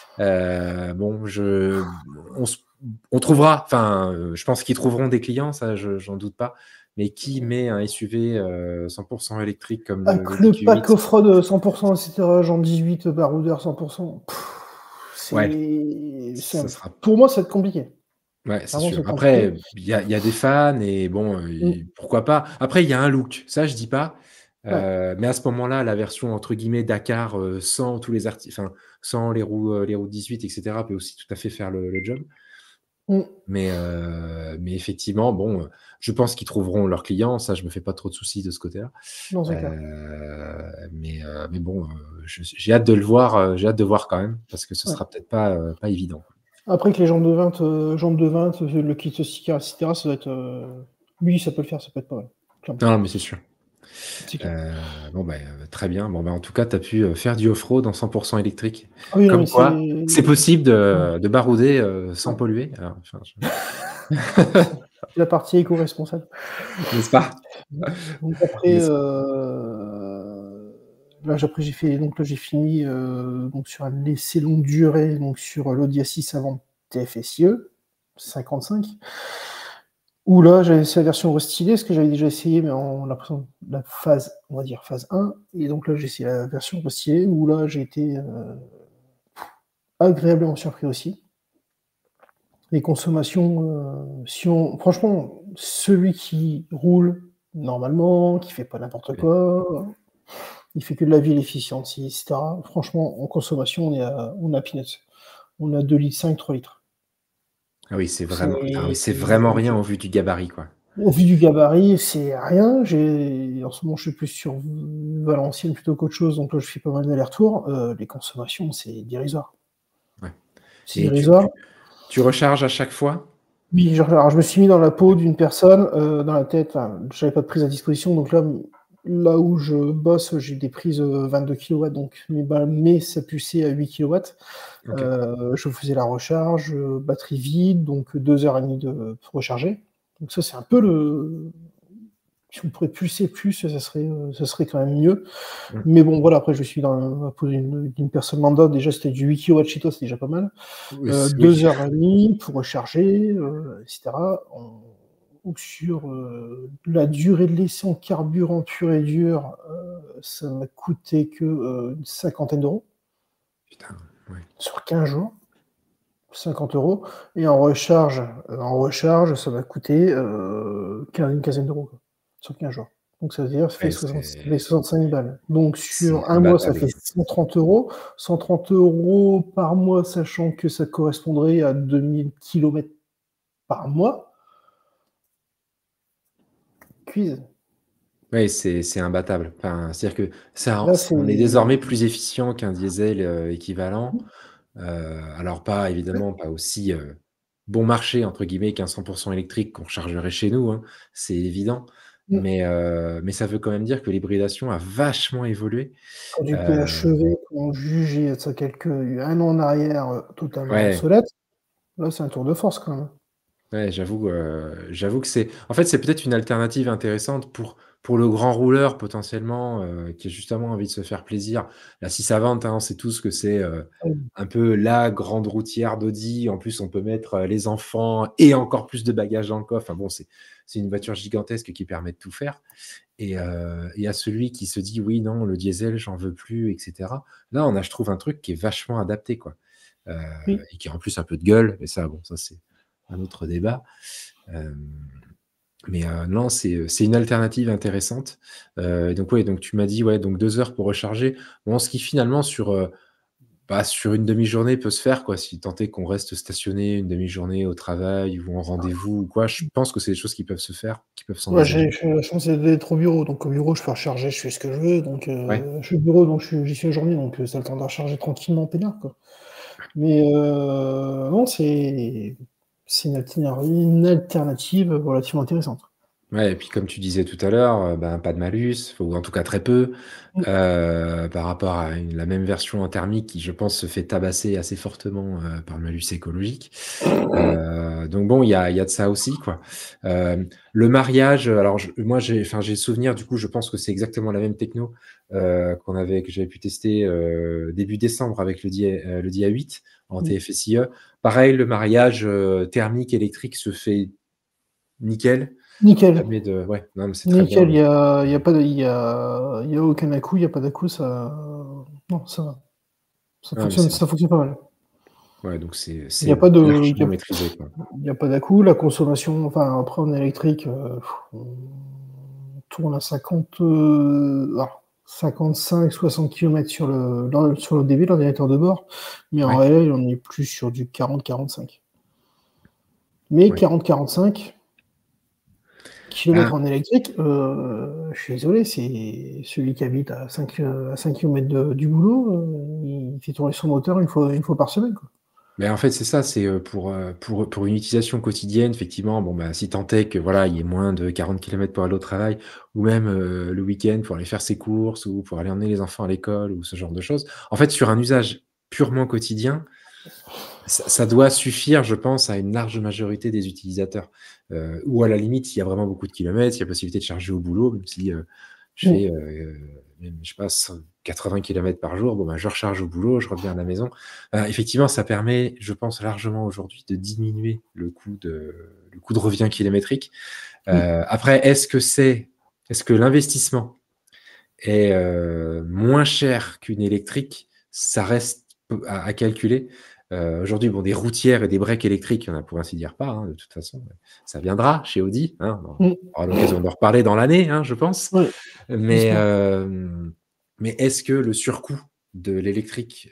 Bon, on s on trouvera, enfin, je pense qu'ils trouveront des clients, ça, j'en doute pas. Mais qui met un SUV, 100 électrique comme Avec l'Audi le pack Q8? off-road 100%, etc., genre 18 baroudeur 100%, Ouais, c'est ça sera pour moi, ça va être compliqué. ouais, c'est Clairement, sûr. c'est compliqué. Après, il y a des fans et bon, Mm, pourquoi pas. Après, il y a un look, ça je dis pas, ouais. mais à ce moment-là, la version entre guillemets «Dakar», sans tous les enfin, sans les roues 18 et cetera, peut aussi tout à fait faire le job. Mm. Mais effectivement, bon, je pense qu'ils trouveront leurs clients, ça je me fais pas trop de soucis de ce côté-là. Non, c'est clair. Mais bon, j'ai hâte de le voir, j'ai hâte de voir quand même parce que ce Ouais. sera peut-être pas évident. Après que les jambes de 20, le kit sticker, etc., ça doit être. Oui, ça peut le faire, ça peut être pas mal. Clairement. Non, mais c'est sûr. C'est clair. Bon, bah, très bien. Bon, bah, en tout cas, tu as pu, faire du off-road en 100 électrique. Ah oui, non, mais Comme c'est. quoi, c'est possible Ouais, de barouder, sans ouais. polluer. Alors, enfin, C'est la partie éco-responsable. n'est-ce pas? Donc après, N'est-ce j'ai fait, donc là j'ai fini donc sur un essai longue durée, donc sur l'Audi A6 avant TFSIe 55. Où là, j'avais essayé la version restylée, ce que j'avais déjà essayé, mais la phase, on va dire phase 1. Et donc là, j'ai essayé la version restylée, où là, j'ai été agréablement surpris aussi. Les consommations, franchement, celui qui roule normalement, qui fait pas n'importe Ouais. quoi, il fait que de la ville efficiente, etc. Franchement, en consommation, on est à peanuts. On a 2,5 litres, 3 litres. Ah oui, C'est c'est vraiment rien au vu du gabarit, quoi. Au vu du gabarit, c'est rien. En ce moment, je suis plus sur Valenciennes plutôt qu'autre chose, donc là, je fais pas mal d'allers-retours. Les consommations, c'est dérisoire. Ouais. C'est Et dérisoire. tu recharges à chaque fois? Oui, alors je me suis mis dans la peau d'une personne, dans la tête, enfin, j'avais pas de prise à disposition, donc là où je bosse, j'ai des prises 22 kW, donc mais ça pulsait à 8 kW. Ok. Je faisais la recharge, batterie vide, donc 2 heures et demie pour recharger. Donc ça, c'est un peu le. Si on pourrait pulser plus, ça serait quand même mieux. Mm. Mais bon, voilà, après, je suis dans la peau d'une personne lambda. Déjà, c'était du 8 kW chez toi, c'est déjà pas mal. Oui, oui. 2 heures et demie pour recharger, etc. Donc sur la durée de l'essai en carburant pur et dur, ça m'a coûté que une cinquantaine d'euros Putain, ouais. sur 15 jours. 50 euros. Et en recharge, ça m'a coûté une quinzaine d'euros quoi, sur 15 jours. Donc ça veut dire ça fait Ouais, 65 balles. Donc c'est sur un mois, ça imbattable. fait 130 euros. 130 euros par mois, sachant que ça correspondrait à 2000 kilomètres par mois. Quiz. Oui, c'est imbattable. Enfin, c'est-à-dire que Là, c'est. on est désormais plus efficient qu'un diesel équivalent. Alors pas évidemment pas aussi bon marché entre guillemets qu'un 100% électrique qu'on rechargerait chez nous, hein, c'est évident. Mais ça veut quand même dire que l'hybridation a vachement évolué. Quand du Euh, PHEV qu'on jugeait de ça un an en arrière totalement ouais, obsolète, là, c'est un tour de force quand même. ouais, j'avoue que c'est en fait, c'est peut-être une alternative intéressante pour le grand rouleur potentiellement, qui a justement envie de se faire plaisir. La 6 Avant, hein, on sait tous que c'est, un peu la grande routière d'Audi. En plus, on peut mettre, les enfants et encore plus de bagages dans le coffre. Enfin bon, c'est une voiture gigantesque qui permet de tout faire et à celui qui se dit: «Oui, non, le diesel, j'en veux plus» et cetera. Là, on a, je trouve, un truc qui est vachement adapté, quoi, heu Oui. et qui a en plus un peu de gueule, mais ça, bon, ça, c'est un autre débat. Hem, mais non, c'est une alternative intéressante. Donc ouais, donc tu m'as dit, ouais, donc 2 heures pour recharger. Bon, ce qui finalement sur une demi-journée peut se faire, quoi, si tant est qu'on reste stationné une demi-journée au travail ou en rendez-vous ou quoi. Je pense que c'est des choses qui peuvent se faire, qui peuvent Ouais, s'envisager. j'ai la chance d'être au bureau, donc au bureau, je peux recharger, je fais ce que je veux, donc Ouais. je suis au bureau, donc j'y suis la journée, donc ça a le temps de recharger tranquillement, peinard, quoi. Mais non, c'est une alternative relativement intéressante. Ouais et puis comme tu disais tout à l'heure, ben, pas de malus, ou en tout cas très peu, Mmh. par rapport à la même version en thermique qui, je pense, se fait tabasser assez fortement, par le malus écologique. Donc bon, il y a de ça aussi, quoi. Le mariage, alors moi j'ai le souvenir, du coup, je pense que c'est exactement la même techno, que j'avais pu tester, début décembre avec le Dia 8 en Mmh. TFSIe. Pareil, le mariage, thermique électrique se fait nickel. Nickel, Jamais de ouais, non, mais c'est très bien, nickel, il y a pas de il y a aucun à-coup, il y a pas d'à-coup, ça non, ça va. Ça ah mais fonctionne c'est bien. ça fonctionne pas mal. Ouais, donc c'est Il y a c'est pas de il y largement a maîtrisé, quoi. il y a pas d'à-coup, la consommation, enfin, après en électrique, on tourne à 55-60 kilomètres sur le DB, l'ordinateur de bord, mais en Ouais, réel, on est plus sur du 40-45. Mais ouais. 40-45 Ah, kilomètres en électrique, je suis désolé, c'est celui qui habite à 5 kilomètres du boulot, il fait tourner son moteur une fois par semaine, quoi. mais en fait, c'est ça, c'est, pour une utilisation quotidienne, effectivement, bon, bah, si tant est que, voilà, il y ait moins de 40 kilomètres pour aller au travail ou même, le week-end pour aller faire ses courses ou pour aller emmener les enfants à l'école ou ce genre de choses. En fait, sur un usage purement quotidien, ça doit suffire, je pense, à une large majorité des utilisateurs. Ou à la limite, s'il y a vraiment beaucoup de kilomètres, il y a possibilité de charger au boulot, même si, Je fais, même, je sais pas, 80 km par jour. Bon, ben, je recharge au boulot, je reviens à la maison. Effectivement, ça permet, je pense, largement aujourd'hui de diminuer le coût de revient kilométrique. Après, est-ce que l'investissement est moins cher qu'une électrique? Ça reste à calculer. Aujourd'hui, bon, des routières et des breaks électriques, il n'y en a pour ainsi dire pas, hein, de toute façon. Ça viendra chez Audi, hein, on Mm. aura l'occasion d'en reparler dans l'année, hein, je pense. Ouais, Mais, j'espère. mais est-ce que le surcoût de l'électrique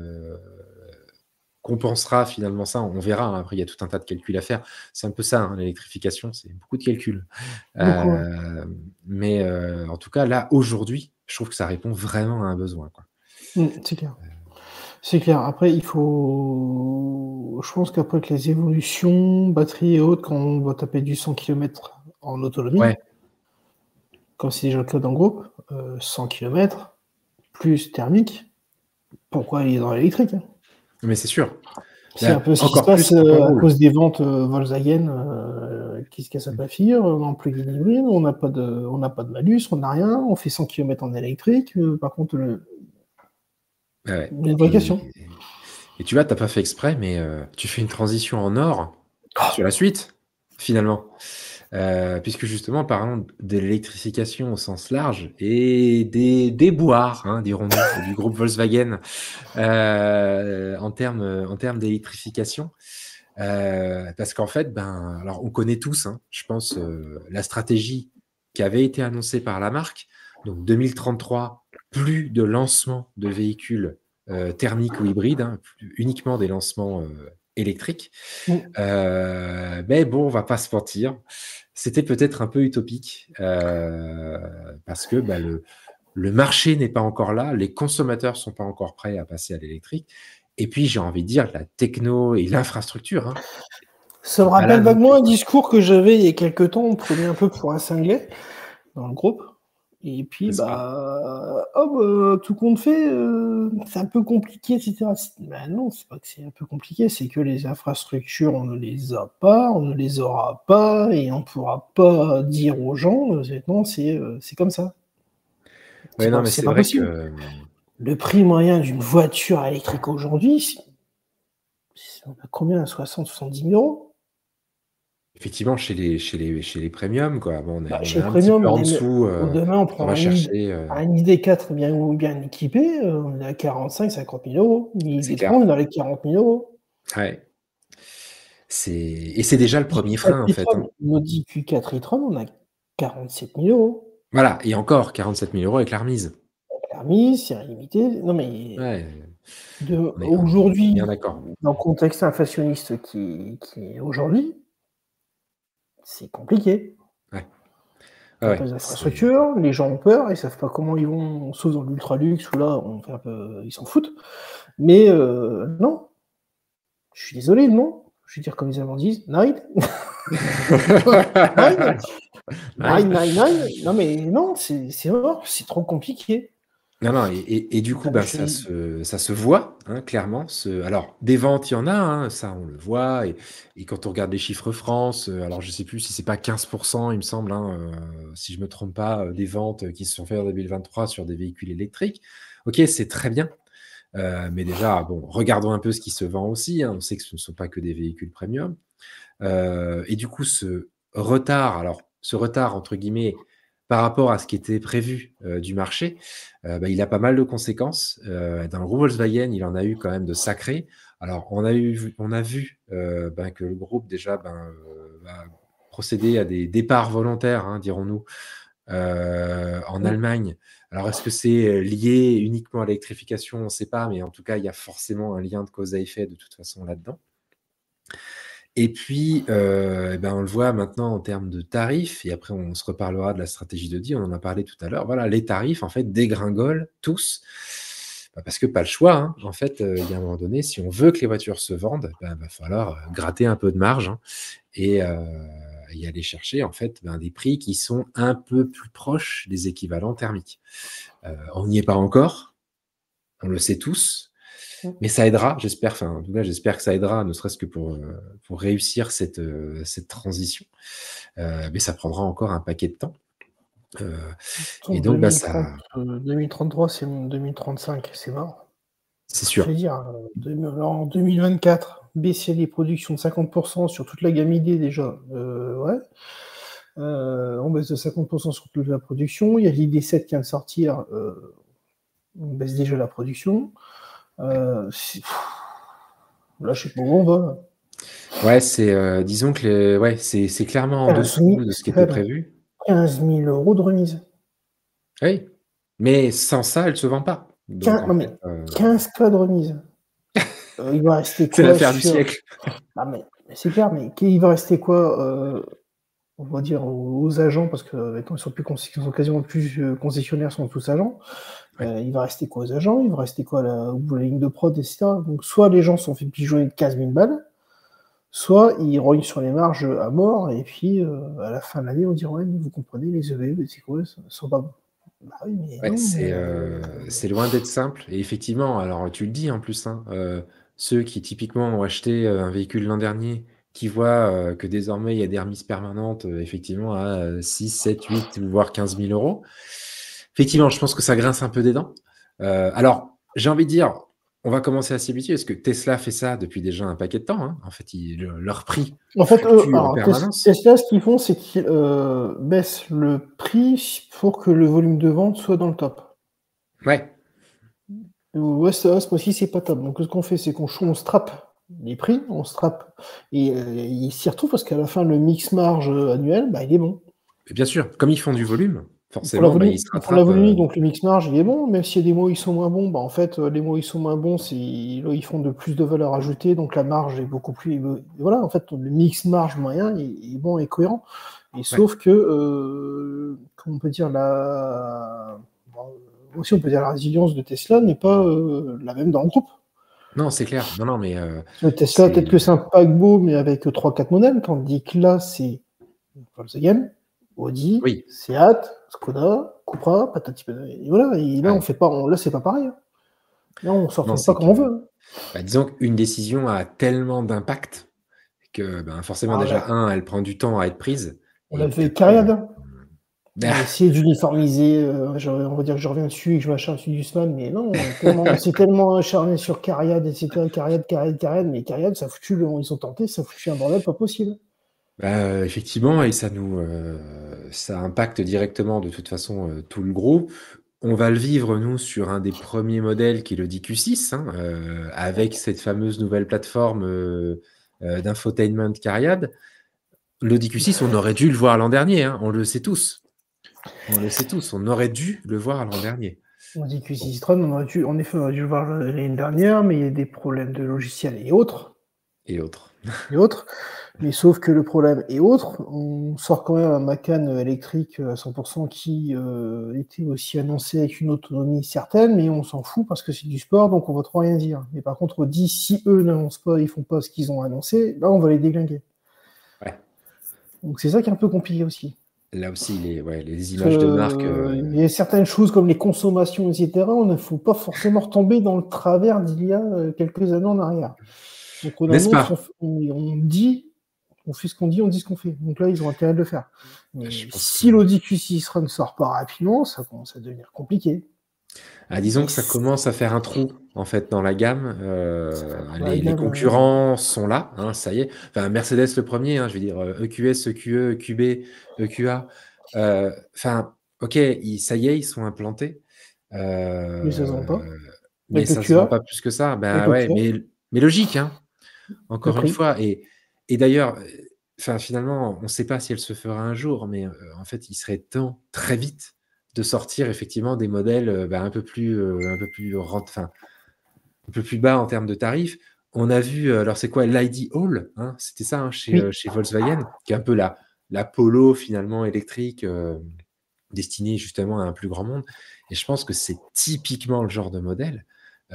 compensera finalement ça? On verra, hein. Après, il y a tout un tas de calculs à faire. C'est un peu ça, hein, l'électrification, c'est beaucoup de calculs. Beaucoup, ouais. Mais en tout cas, là, aujourd'hui, je trouve que ça répond vraiment à un besoin, quoi. C'est clair. C'est clair. Après, je pense qu'après que les évolutions, batterie et autres, quand on va taper du 100 km en autonomie, Ouais, comme c'est déjà le cas dans le groupe, 100 km plus thermique, pourquoi aller dans l'électrique, hein? mais c'est sûr. C'est un Là, peu ce qui se encore passe, plus quand on à roule. cause des ventes, Volkswagen, qui se cassent la figure, en plug-in hybride, on n'a pas de malus, on n'a rien, on fait 100 km en électrique, par contre, Ouais. il y a une vraie question. Et tu vois, tu as pas fait exprès, mais tu fais une transition en or sur la suite, finalement. Puisque justement, parlons de l'électrification au sens large et des déboires, hein, dirons-nous, du groupe Volkswagen en termes d'électrification. Parce qu'en fait, ben, alors on connaît tous, hein, je pense, la stratégie qui avait été annoncée par la marque. Donc 2033, plus de lancement de véhicules thermiques ou hybrides, hein, uniquement des lancements électriques. Mmh. Mais bon, on va pas se mentir, c'était peut-être un peu utopique parce que bah, le marché n'est pas encore là, les consommateurs sont pas encore prêts à passer à l'électrique. Et puis, j'ai envie de dire, la techno et l'infrastructure, hein, Ça me est pas là rappelle non vaguement plus, un quoi. discours que j'avais il y a quelque temps, on me prenait un peu pour un cinglé dans le groupe et puis, N'est-ce pas? «Oh tout compte fait, c'est un peu compliqué et cetera». Bah non, c'est pas que c'est un peu compliqué, c'est que les infrastructures, on ne les a pas, on ne les aura pas et on pourra pas dire aux gens, non, c'est comme ça. Ouais, non, mais C'est c'est pas vrai possible. que, Le prix moyen d'une voiture électrique aujourd'hui, on a combien? 60 000 – 70 000 €? effectivement, chez les premiums, quoi, bon, Bah, on est chez un petit peu Premium, en même dessous, demain, on quand on prend va chercher, un ID.4 bien équipé, on est à 45 – 50 000 €. c'est L'ID.3, clair. on est dans les 40 000 €. Ouais, c'est déjà le premier Q4 frein, en fait, hein. e-tron, Audi Q4 e-tron, on a 47 000 €. Voilà, et encore 47 000 € avec la remise. Permis, série limitée. Non, mais Ouais, on est bien aujourd'hui, d'accord. dans le contexte inflationniste qui est aujourd'hui, c'est compliqué. Ouais, Tu ouais, as pas ouais, les c'est infrastructures, les gens ont peur, ils savent pas comment ils vont, sauf dans l'ultra luxe où là, on fait un peu, ils s'en foutent. Mais non, je suis désolé, non. Je vais dire comme les Allemands disent: «Nein, nein, Nein. nein, nein, nein». Non, mais non, c'est mort, c'est trop compliqué. Non, non, et du coup, Enfin, ben, ça se voit, hein, clairement. Alors, des ventes, il y en a, hein, ça, on le voit. Et quand on regarde les chiffres France, alors je sais plus si c'est pas 15%, il me semble, hein, si je me trompe pas, des ventes qui se sont faites en 2023 sur des véhicules électriques. Ok, c'est très bien. Mais déjà, bon, regardons un peu ce qui se vend aussi, hein. On sait que ce ne sont pas que des véhicules premium. Et du coup, ce retard entre guillemets par rapport à ce qui était prévu du marché, bah, il a pas mal de conséquences. Dans le groupe Volkswagen, il en a eu quand même de sacrés. Alors, on a vu ben, que le groupe déjà ben, va procéder à des départs volontaires, hein, dirons-nous, en mmh, Allemagne. Alors, est-ce que c'est lié uniquement à l'électrification? On ne sait pas, mais en tout cas, il y a forcément un lien de cause à effet de toute façon là-dedans. Et puis, eh ben, on le voit maintenant en termes de tarifs et après on se reparlera de la stratégie d'Audi, on en a parlé tout à l'heure. Voilà, les tarifs en fait dégringolent tous, bah, parce que pas le choix, hein. En fait, il y a un moment donné, si on veut que les voitures se vendent, ben, va falloir, gratter un peu de marge, hein, et aller chercher en fait, ben, des prix qui sont un peu plus proches des équivalents thermiques. On n'y est pas encore, on le sait tous, mmh. mais ça aidera, j'espère, enfin, en tout cas, j'espère que ça aidera, ne serait-ce que pour réussir cette transition. Mais ça prendra encore un paquet de temps. Euh, et En donc, bah, 2030, ça, 2033, c'est 2035, c'est mort. c'est Je sûr. veux dire, alors en 2024, baisser les productions de 50% sur toute la gamme ID déjà, ouais. On baisse de 50% sur toute la production. Il y a l'ID7 qui vient de sortir, on baisse déjà la production. Là, je sais pas où on va. Ouais, disons que ouais, c'est clairement en 15 dessous 000, de ce qui était Stéphane, prévu. 15 000 euros de remise. Oui, mais sans ça, elle se vend pas. Donc, en Non fait, mais 15 cas de remise. Il va rester c'est quoi l'affaire du sur... siècle. Ah mais c'est clair, mais il va rester quoi on va dire aux agents, parce que maintenant ils sont quasiment plus concessionnaires, sont tous agents. Ouais. Il va rester quoi aux agents? Il va rester quoi au bout de la ligne de prod, etc. Donc soit les gens sont fait pigeonner de 15 000 balles, soit ils rognent sur les marges à mort, et puis à la fin de l'année, on dit ouais, mais vous comprenez, les EVE, c'est quoi, ça sont pas bons. Bah oui, mais Ouais, non, c'est loin d'être simple. Et effectivement, alors tu le dis en plus, hein, ceux qui typiquement ont acheté un véhicule l'an dernier, qui voient que désormais il y a des remises permanentes, effectivement, à 6, 7, 8, voire 15 000 euros. Effectivement, je pense que ça grince un peu des dents. Alors, j'ai envie de dire, on va commencer à s'y habituer, parce que Tesla fait ça depuis déjà un paquet de temps, hein. En fait, leur prix en fait, fluctue en alors, permanence. Tesla, ce qu'ils font, c'est qu'ils baissent le prix pour que le volume de vente soit dans le top. Ouais, Ouais, ça, ce mois-ci, c'est pas top. Donc, ce qu'on fait, c'est on strappe les prix, on strappe, et ils s'y retrouvent parce qu'à la fin, le mix marge annuel, bah, il est bon. et bien sûr, comme ils font du volume, Pour la, forcément, bah, ils volume, se pour la rattrapent. volumique, donc le mix marge, il est bon, même s'il y a des mois où ils sont moins bons, bah, en fait, les mois où ils sont moins bons, là, ils font de plus de valeur ajoutée, donc la marge est beaucoup plus. Voilà, en fait, le mix marge moyen est bon et cohérent. Et Ouais. sauf que, comment on peut dire, bon, aussi on peut dire la résilience de Tesla n'est pas la même dans le groupe. Non, c'est clair. Non, non, mais Tesla, c'est. peut-être que c'est un paquebot, mais avec 3-4 modèles, tandis que là, c'est Volkswagen, Audi, Oui. Seat, Skoda, Cupra, patati patata. Et voilà, et là, on Ouais. fait pas, là, c'est pas pareil, hein. Là, on Non, s'enfonce pas c'est comme que. on veut, hein. Bah, disons qu'une décision a tellement d'impact que ben, forcément, Ah, déjà, elle prend du temps à être prise. on Et l'a puis vu avec après. Cariad, hein. Ah, On a essayé d'uniformiser, on va dire que je reviens dessus et que je m'acharne dessus du SMAN, mais non, on s'est tellement acharné sur Cariad, etc. Cariad, mais Cariad, ils ont tenté, ça a foutu un bordel pas possible. bah, effectivement, et ça impacte directement de toute façon tout le groupe. On va le vivre, nous, sur un des premiers modèles qui est le DQ6, hein, avec cette fameuse nouvelle plateforme d'infotainment Cariad. Le DQ6, on aurait dû le voir l'an dernier, hein, on le sait tous. On le sait tous, on aurait dû le voir l'an dernier. On dit que Bon, Sistron, en effet, on aurait dû le voir l'année dernière, mais il y a des problèmes de logiciel et autres. et autres. Et autres. Mais sauf que le problème est autre. On sort quand même un Macan électrique à 100% qui était aussi annoncé avec une autonomie certaine, mais on s'en fout parce que c'est du sport, donc on va trop rien dire. Mais par contre, on dit si eux n'annoncent pas, ils font pas ce qu'ils ont annoncé, là on va les déglinguer. Ouais. Donc c'est ça qui est un peu compliqué aussi. Là aussi, les Parce images de marque. il y a certaines choses comme les consommations, etc., on ne faut pas forcément retomber dans le travers d'il y a quelques années en arrière. Donc on N'est-ce annonce, pas? on dit, on fait ce qu'on dit, on dit ce qu'on fait. Donc là, ils ont intérêt de le faire. Je Mais pense que. si l'Audi Q6 ne sort pas rapidement, ça commence à devenir compliqué. Ah, disons Et que ça commence à faire un trou en fait dans la gamme. la Les gamme, concurrents sont là, hein, ça y est. Enfin, Mercedes le premier, hein, je veux dire EQS, EQE, EQB, EQA. Enfin, ok, ça y est, ils sont implantés. mais ça se vend pas. Euh, mais Avec le ça se vend QA, pas plus que ça. avec Ben le ouais, QA, mais logique, hein, le encore une prix. fois. Et d'ailleurs, enfin, finalement, on ne sait pas si elle se fera un jour, mais en fait, il serait temps très vite de sortir effectivement des modèles un peu plus enfin, un peu plus bas en termes de tarifs. On a vu, alors c'est quoi, l'ID Hall, hein, c'était ça, hein, Oui, chez Volkswagen, qui est un peu la Polo finalement électrique destinée justement à un plus grand monde. Et je pense que c'est typiquement le genre de modèle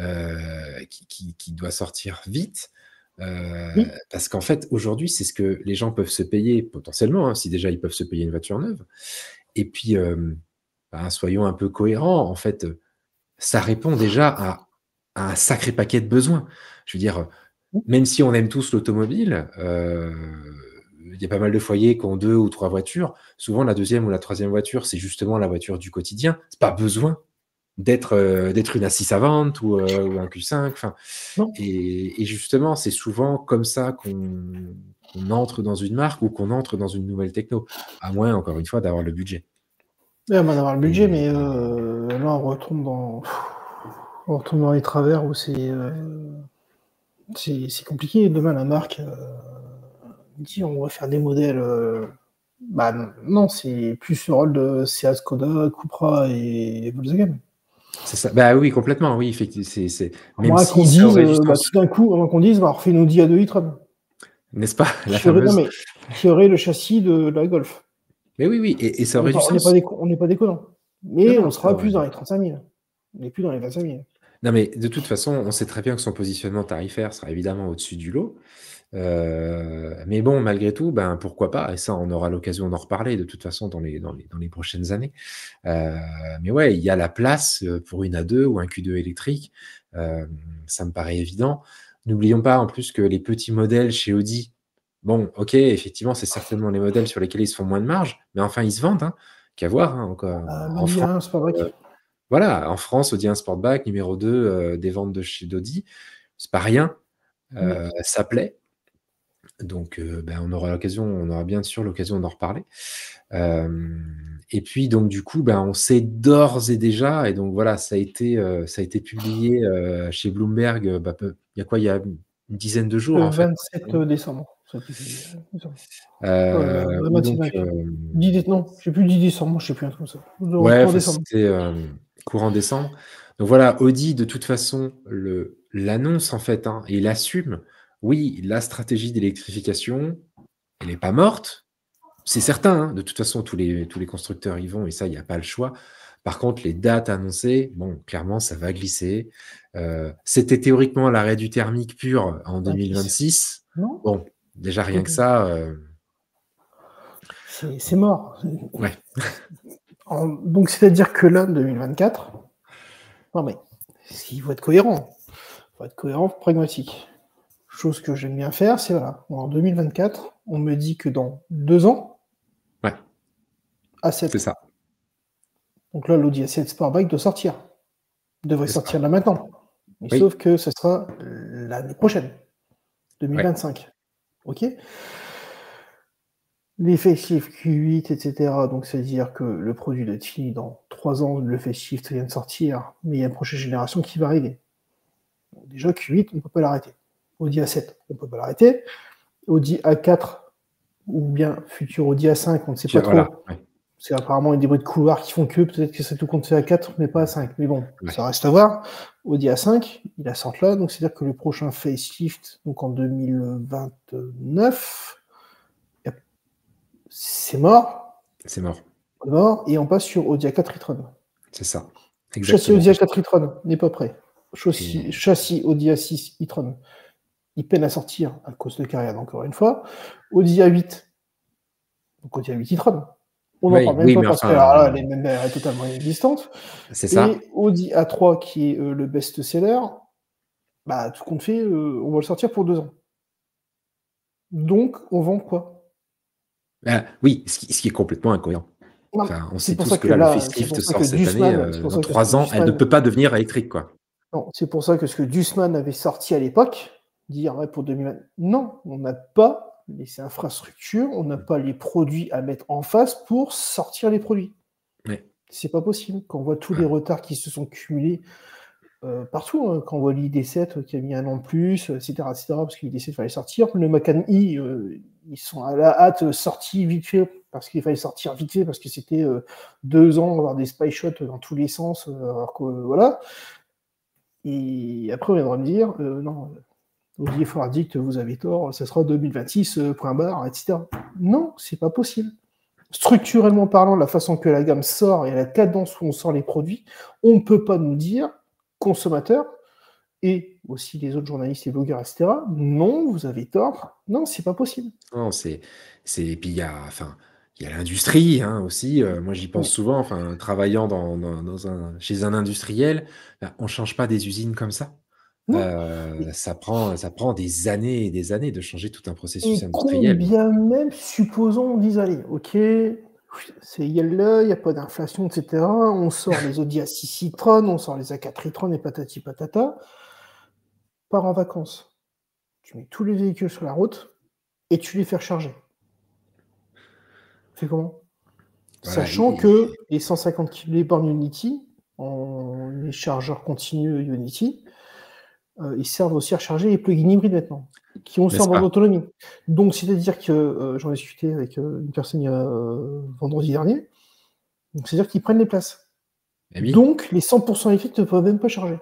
qui doit sortir vite. oui, Parce qu'en fait, aujourd'hui, c'est ce que les gens peuvent se payer potentiellement, hein, si déjà ils peuvent se payer une voiture neuve. Et puis, ben, soyons un peu cohérents, en fait, ça répond déjà à un sacré paquet de besoins. Je veux dire, même si on aime tous l'automobile, il y a pas mal de foyers qui ont 2 ou 3 voitures. Souvent, la deuxième ou la troisième voiture, c'est justement la voiture du quotidien. C'est pas besoin d'être une A6 avant ou un Q5. Enfin, Non. et justement, c'est souvent comme ça qu'on entre dans une marque ou qu'on entre dans une nouvelle techno. À moins, encore une fois, d'avoir le budget. Ouais, on avoir le budget, Et mais là, on retombe dans les travers où c'est compliqué. Demain, la marque dit on va faire des modèles. Bah non, c'est plus le rôle de Seat, Skoda, Cupra et Volkswagen. c'est ça. Bah oui, complètement, oui, effectivement. Même Moi, qu'on si ça dise, aurait du sens, tout d'un coup, avant qu'on dise, refais-nous Dia de e-tron. n'est-ce pas, la Non, fameuse. mais qui aurait le châssis de la Golf. Mais oui, oui, et ça On n'est aurait du pas, sens. on n'est pas déconnant. Non, Mais on non, ça sera aurait plus du dans les 35 000. On n'est plus dans les 25 000. Non, mais de toute façon, on sait très bien que son positionnement tarifaire sera évidemment au-dessus du lot. Mais bon, malgré tout, ben, pourquoi pas? Et ça, on aura l'occasion d'en reparler de toute façon dans les prochaines années. Mais ouais, il y a la place pour une A2 ou un Q2 électrique. Ça me paraît évident. N'oublions pas en plus que les petits modèles chez Audi, bon, ok, effectivement, c'est certainement les modèles sur lesquels ils se font moins de marge, mais enfin, ils se vendent, hein, qu'à voir, hein, encore. En L'Audi France, A1, c'est pas vrai. voilà, en France, Audi A1 Sportback, numéro 2 des ventes de chez d'Audi, c'est pas rien, ça plaît. Donc, ben, on aura bien sûr l'occasion d'en reparler. Et puis, donc, du coup, ben, on sait d'ores et déjà, et donc voilà, ça a été publié chez Bloomberg, il y a une dizaine de jours, Le en fait. 27 décembre. Ça a été fait, la Où donc, matinée. 10 non, je sais plus 10 décembre, je sais plus un truc comme ça. ouais, 3 enfin, décembre. c'était courant décembre. Donc voilà, Audi, de toute façon, l'annonce, en fait, hein, et il assume. Oui, la stratégie d'électrification, elle n'est pas morte. C'est certain, hein, de toute façon, tous les constructeurs y vont, et ça, il n'y a pas le choix. Par contre, les dates annoncées, bon, clairement, ça va glisser. C'était théoriquement l'arrêt du thermique pur en 2026. Non, Bon, déjà rien que ça, c'est mort. ouais, Donc, c'est-à-dire que là, 2024, non mais, il faut être cohérent. Il faut être cohérent, pragmatique. Chose que j'aime bien faire, c'est voilà, en 2024, on me dit que dans 2 ans, ouais, c'est A7. ça, Donc là, l'Audi A7 Sportback doit sortir. Devrait c'est ça. sortir là maintenant. Mais Oui, sauf que ce sera l'année prochaine, ouais, 2025. OK? Les facelift Q8, etc. Donc, c'est-à-dire que le produit doit être fini dans 3 ans, le facelift vient de sortir, mais il y a une prochaine génération qui va arriver. Donc, déjà, Q8, on ne peut pas l'arrêter. Audi A7, on ne peut pas l'arrêter. Audi A4, ou bien futur Audi A5, on ne sait pas trop. voilà, ouais, Parce qu'apparemment, il y a des bruits de couloir qui font que peut-être que c'est tout compte fait A4, mais pas A5. Mais bon, ouais. ça reste à voir. Audi A5, il la sorte là, donc c'est-à-dire que le prochain facelift, donc en 2029, c'est mort. C'est mort. Mort, et on passe sur Audi A4 e-tron. C'est ça, Châssis exactement. Audi A4 e-tron n'est pas prêt. Et Châssis Audi A6 e-tron, il peine à sortir à cause de carrière, encore une fois. Audi A8, donc Audi A8 e-tron, on n'en oui, parle même oui, pas mais parce que enfin, là, elle est totalement inexistante. c'est ça. Et Audi A3, qui est le best-seller, bah, tout compte fait, on va le sortir pour 2 ans. Donc, on vend quoi? Oui, ce qui est complètement incohérent. Non, Enfin, on c'est sait pour tous ça que que là, le là, c'est facelift pour ça sort que cette année. Dussmann, c'est pour Dans ça que ce que 3 ans, elle ne peut pas devenir électrique, quoi. non, c'est pour ça que ce que Dussmann avait sorti à l'époque, dire ouais, pour 2020, non, on n'a pas les infrastructures, on n'a pas les produits à mettre en face pour sortir les produits. Ouais. C'est pas possible. Quand on voit tous les retards qui se sont cumulés partout, hein, quand on voit l'ID7 qui a mis 1 an de plus, etc., parce que l'ID7 fallait sortir. Le Macan E, ils sont à la hâte sortis vite fait, parce qu'il fallait sortir vite fait, parce que c'était 2 ans, avoir des spy shots dans tous les sens, alors que voilà. Et après, on viendra me dire, non, Olivier Fordict, vous avez tort, ça sera 2026, point barre, etc. Non, c'est pas possible. Structurellement parlant, la façon que la gamme sort et la cadence où on sort les produits, on ne peut pas nous dire, consommateurs, et aussi les autres journalistes et blogueurs, etc., non, vous avez tort. Non, c'est pas possible. Non, et puis il y a l'industrie, hein, aussi. Moi, j'y pense Oui. souvent. Enfin, travaillant chez un industriel, on change pas des usines comme ça. Non. Ça prend des années et des années de changer tout un processus Et industriel. combien même, supposons, on dise, allez, ok, c'est yellow, il n'y a pas d'inflation, etc. On sort les Audi A6 e-tron, on sort les A4 e-tron et patati patata. Pars en vacances. Tu mets tous les véhicules sur la route et tu les fais recharger. Fais comment? Voilà, Sachant que les 150 kg, les bornes Unity, les chargeurs continus Unity, ils servent aussi à recharger les plugins hybrides maintenant, qui ont aussi n'est-ce un borne pas? d'autonomie. Donc, c'est-à-dire que j'en ai discuté avec une personne il y a vendredi dernier. Donc, c'est-à-dire qu'ils prennent les places. Eh oui. Donc, les 100% électriques ne peuvent même pas charger.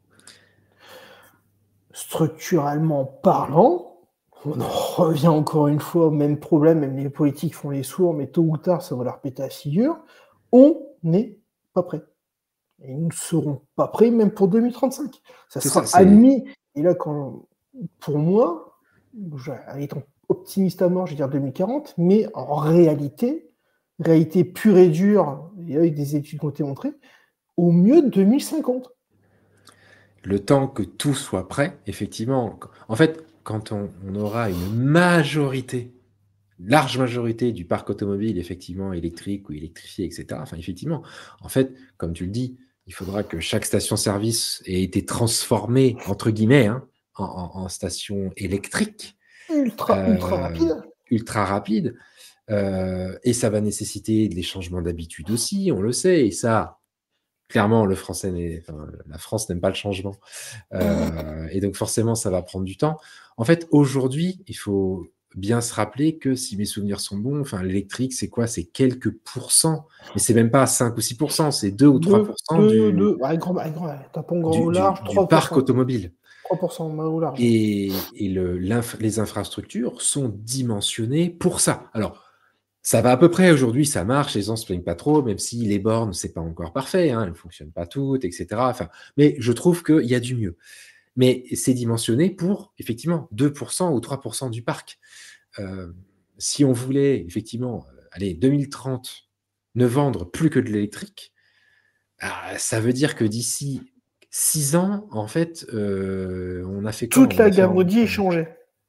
Structurellement parlant, on en revient encore une fois au même problème, même les politiques font les sourds, mais tôt ou tard, ça va leur péter la figure. On n'est pas prêt. Et nous ne serons pas prêts même pour 2035. Ça C'est ça, sera admis. Et là, pour moi, étant optimiste à mort, je vais dire 2040, mais en réalité pure et dure, et avec des études qui ont été montrées, au mieux 2050. Le temps que tout soit prêt, effectivement. En fait, quand on aura une majorité, large majorité du parc automobile, effectivement, électrique ou électrifié, etc. Enfin, effectivement, en fait, comme tu le dis, il faudra que chaque station-service ait été transformée, entre guillemets, hein, en station électrique. Ultra rapide. Ultra rapide. Et ça va nécessiter des changements d'habitude aussi, on le sait. Et ça, clairement, la France n'aime pas le changement. Et donc, forcément, ça va prendre du temps. En fait, aujourd'hui, il faut bien se rappeler que si mes souvenirs sont bons, l'électrique, c'est quoi? C'est quelques pourcents. Mais c'est même pas 5 ou 6%, c'est 2 ou 3% Tapons grand au large, du parc 3%. automobile. 3% au large. Et les infrastructures sont dimensionnées pour ça. Alors, ça va à peu près aujourd'hui, ça marche, les gens se plaignent pas trop, même si les bornes, c'est pas encore parfait, hein, elles ne fonctionnent pas toutes, etc. Mais je trouve qu'il y a du mieux. Mais c'est dimensionné pour, effectivement, 2% ou 3% du parc. Si on voulait, effectivement, allez, 2030, ne vendre plus que de l'électrique, ça veut dire que d'ici 6 ans, en fait, on a fait quoi? Toute la gamme Audi est changée.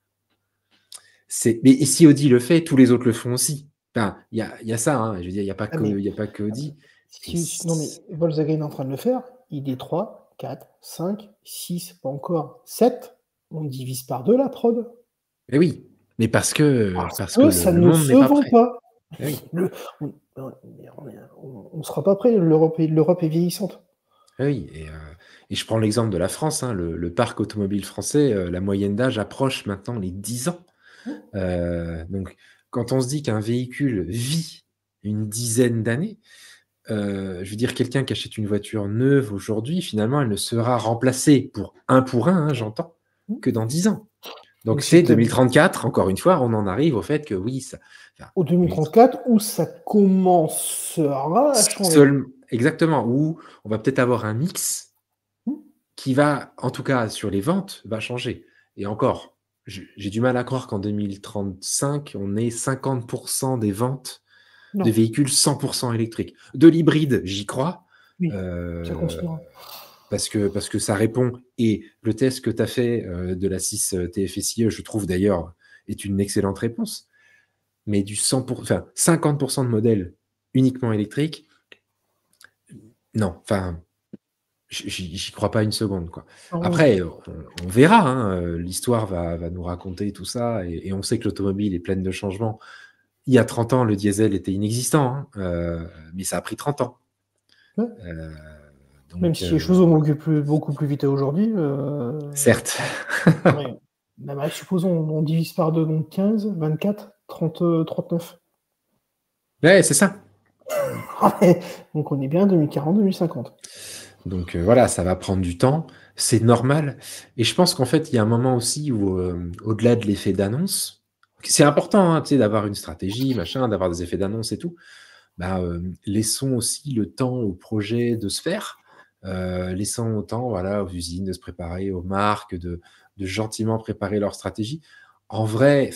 Mais si Audi le fait, tous les autres le font aussi. Il y a ça, hein, je veux dire, il n'y a pas que Audi. Non, mais Volkswagen est en train de le faire. ID3, 4, 5, 6, pas encore, 7. On divise par 2 la prod. Mais oui, mais parce que ça le ne monde se n'est pas vend prêt. pas. Oui. On ne sera pas prêt. L'Europe est vieillissante. Oui, et je prends l'exemple de la France, hein, le parc automobile français, la moyenne d'âge approche maintenant les 10 ans. Donc, quand on se dit qu'un véhicule vit une dizaine d'années, je veux dire, quelqu'un qui achète une voiture neuve aujourd'hui, finalement, elle ne sera remplacée pour un, hein, j'entends, que dans 10 ans. Donc, c'est 2034, encore une fois, on en arrive au fait que oui, ça. Au 2034, où ça commencera à changer. Exactement, où on va peut-être avoir un mix qui va, en tout cas sur les ventes, va changer. Et encore, j'ai du mal à croire qu'en 2035, on ait 50% des ventes de véhicules 100% électriques. De l'hybride, j'y crois. Oui, ça continuera. Parce que ça répond. Et le test que tu as fait de la 6 TFSIe, je trouve d'ailleurs, est une excellente réponse. Mais du 50% de modèles uniquement électriques, non, j'y crois pas une seconde, quoi. Après, on verra, hein, l'histoire va nous raconter tout ça, et on sait que l'automobile est pleine de changements. Il y a 30 ans, le diesel était inexistant, hein, mais ça a pris 30 ans. Ouais. Même si les choses vont beaucoup plus vite aujourd'hui. Certes. Ouais. Supposons, on divise par 2, donc 15, 24, 30, 39. Ouais, c'est ça. Donc on est bien 2040, 2050. Donc voilà, ça va prendre du temps, c'est normal. Et je pense qu'en fait, il y a un moment aussi où, au-delà de l'effet d'annonce, c'est important, hein, d'avoir une stratégie, d'avoir des effets d'annonce et tout. Laissons aussi le temps au projet de se faire. Laissons autant aux usines de se préparer, aux marques de gentiment préparer leur stratégie. En vrai,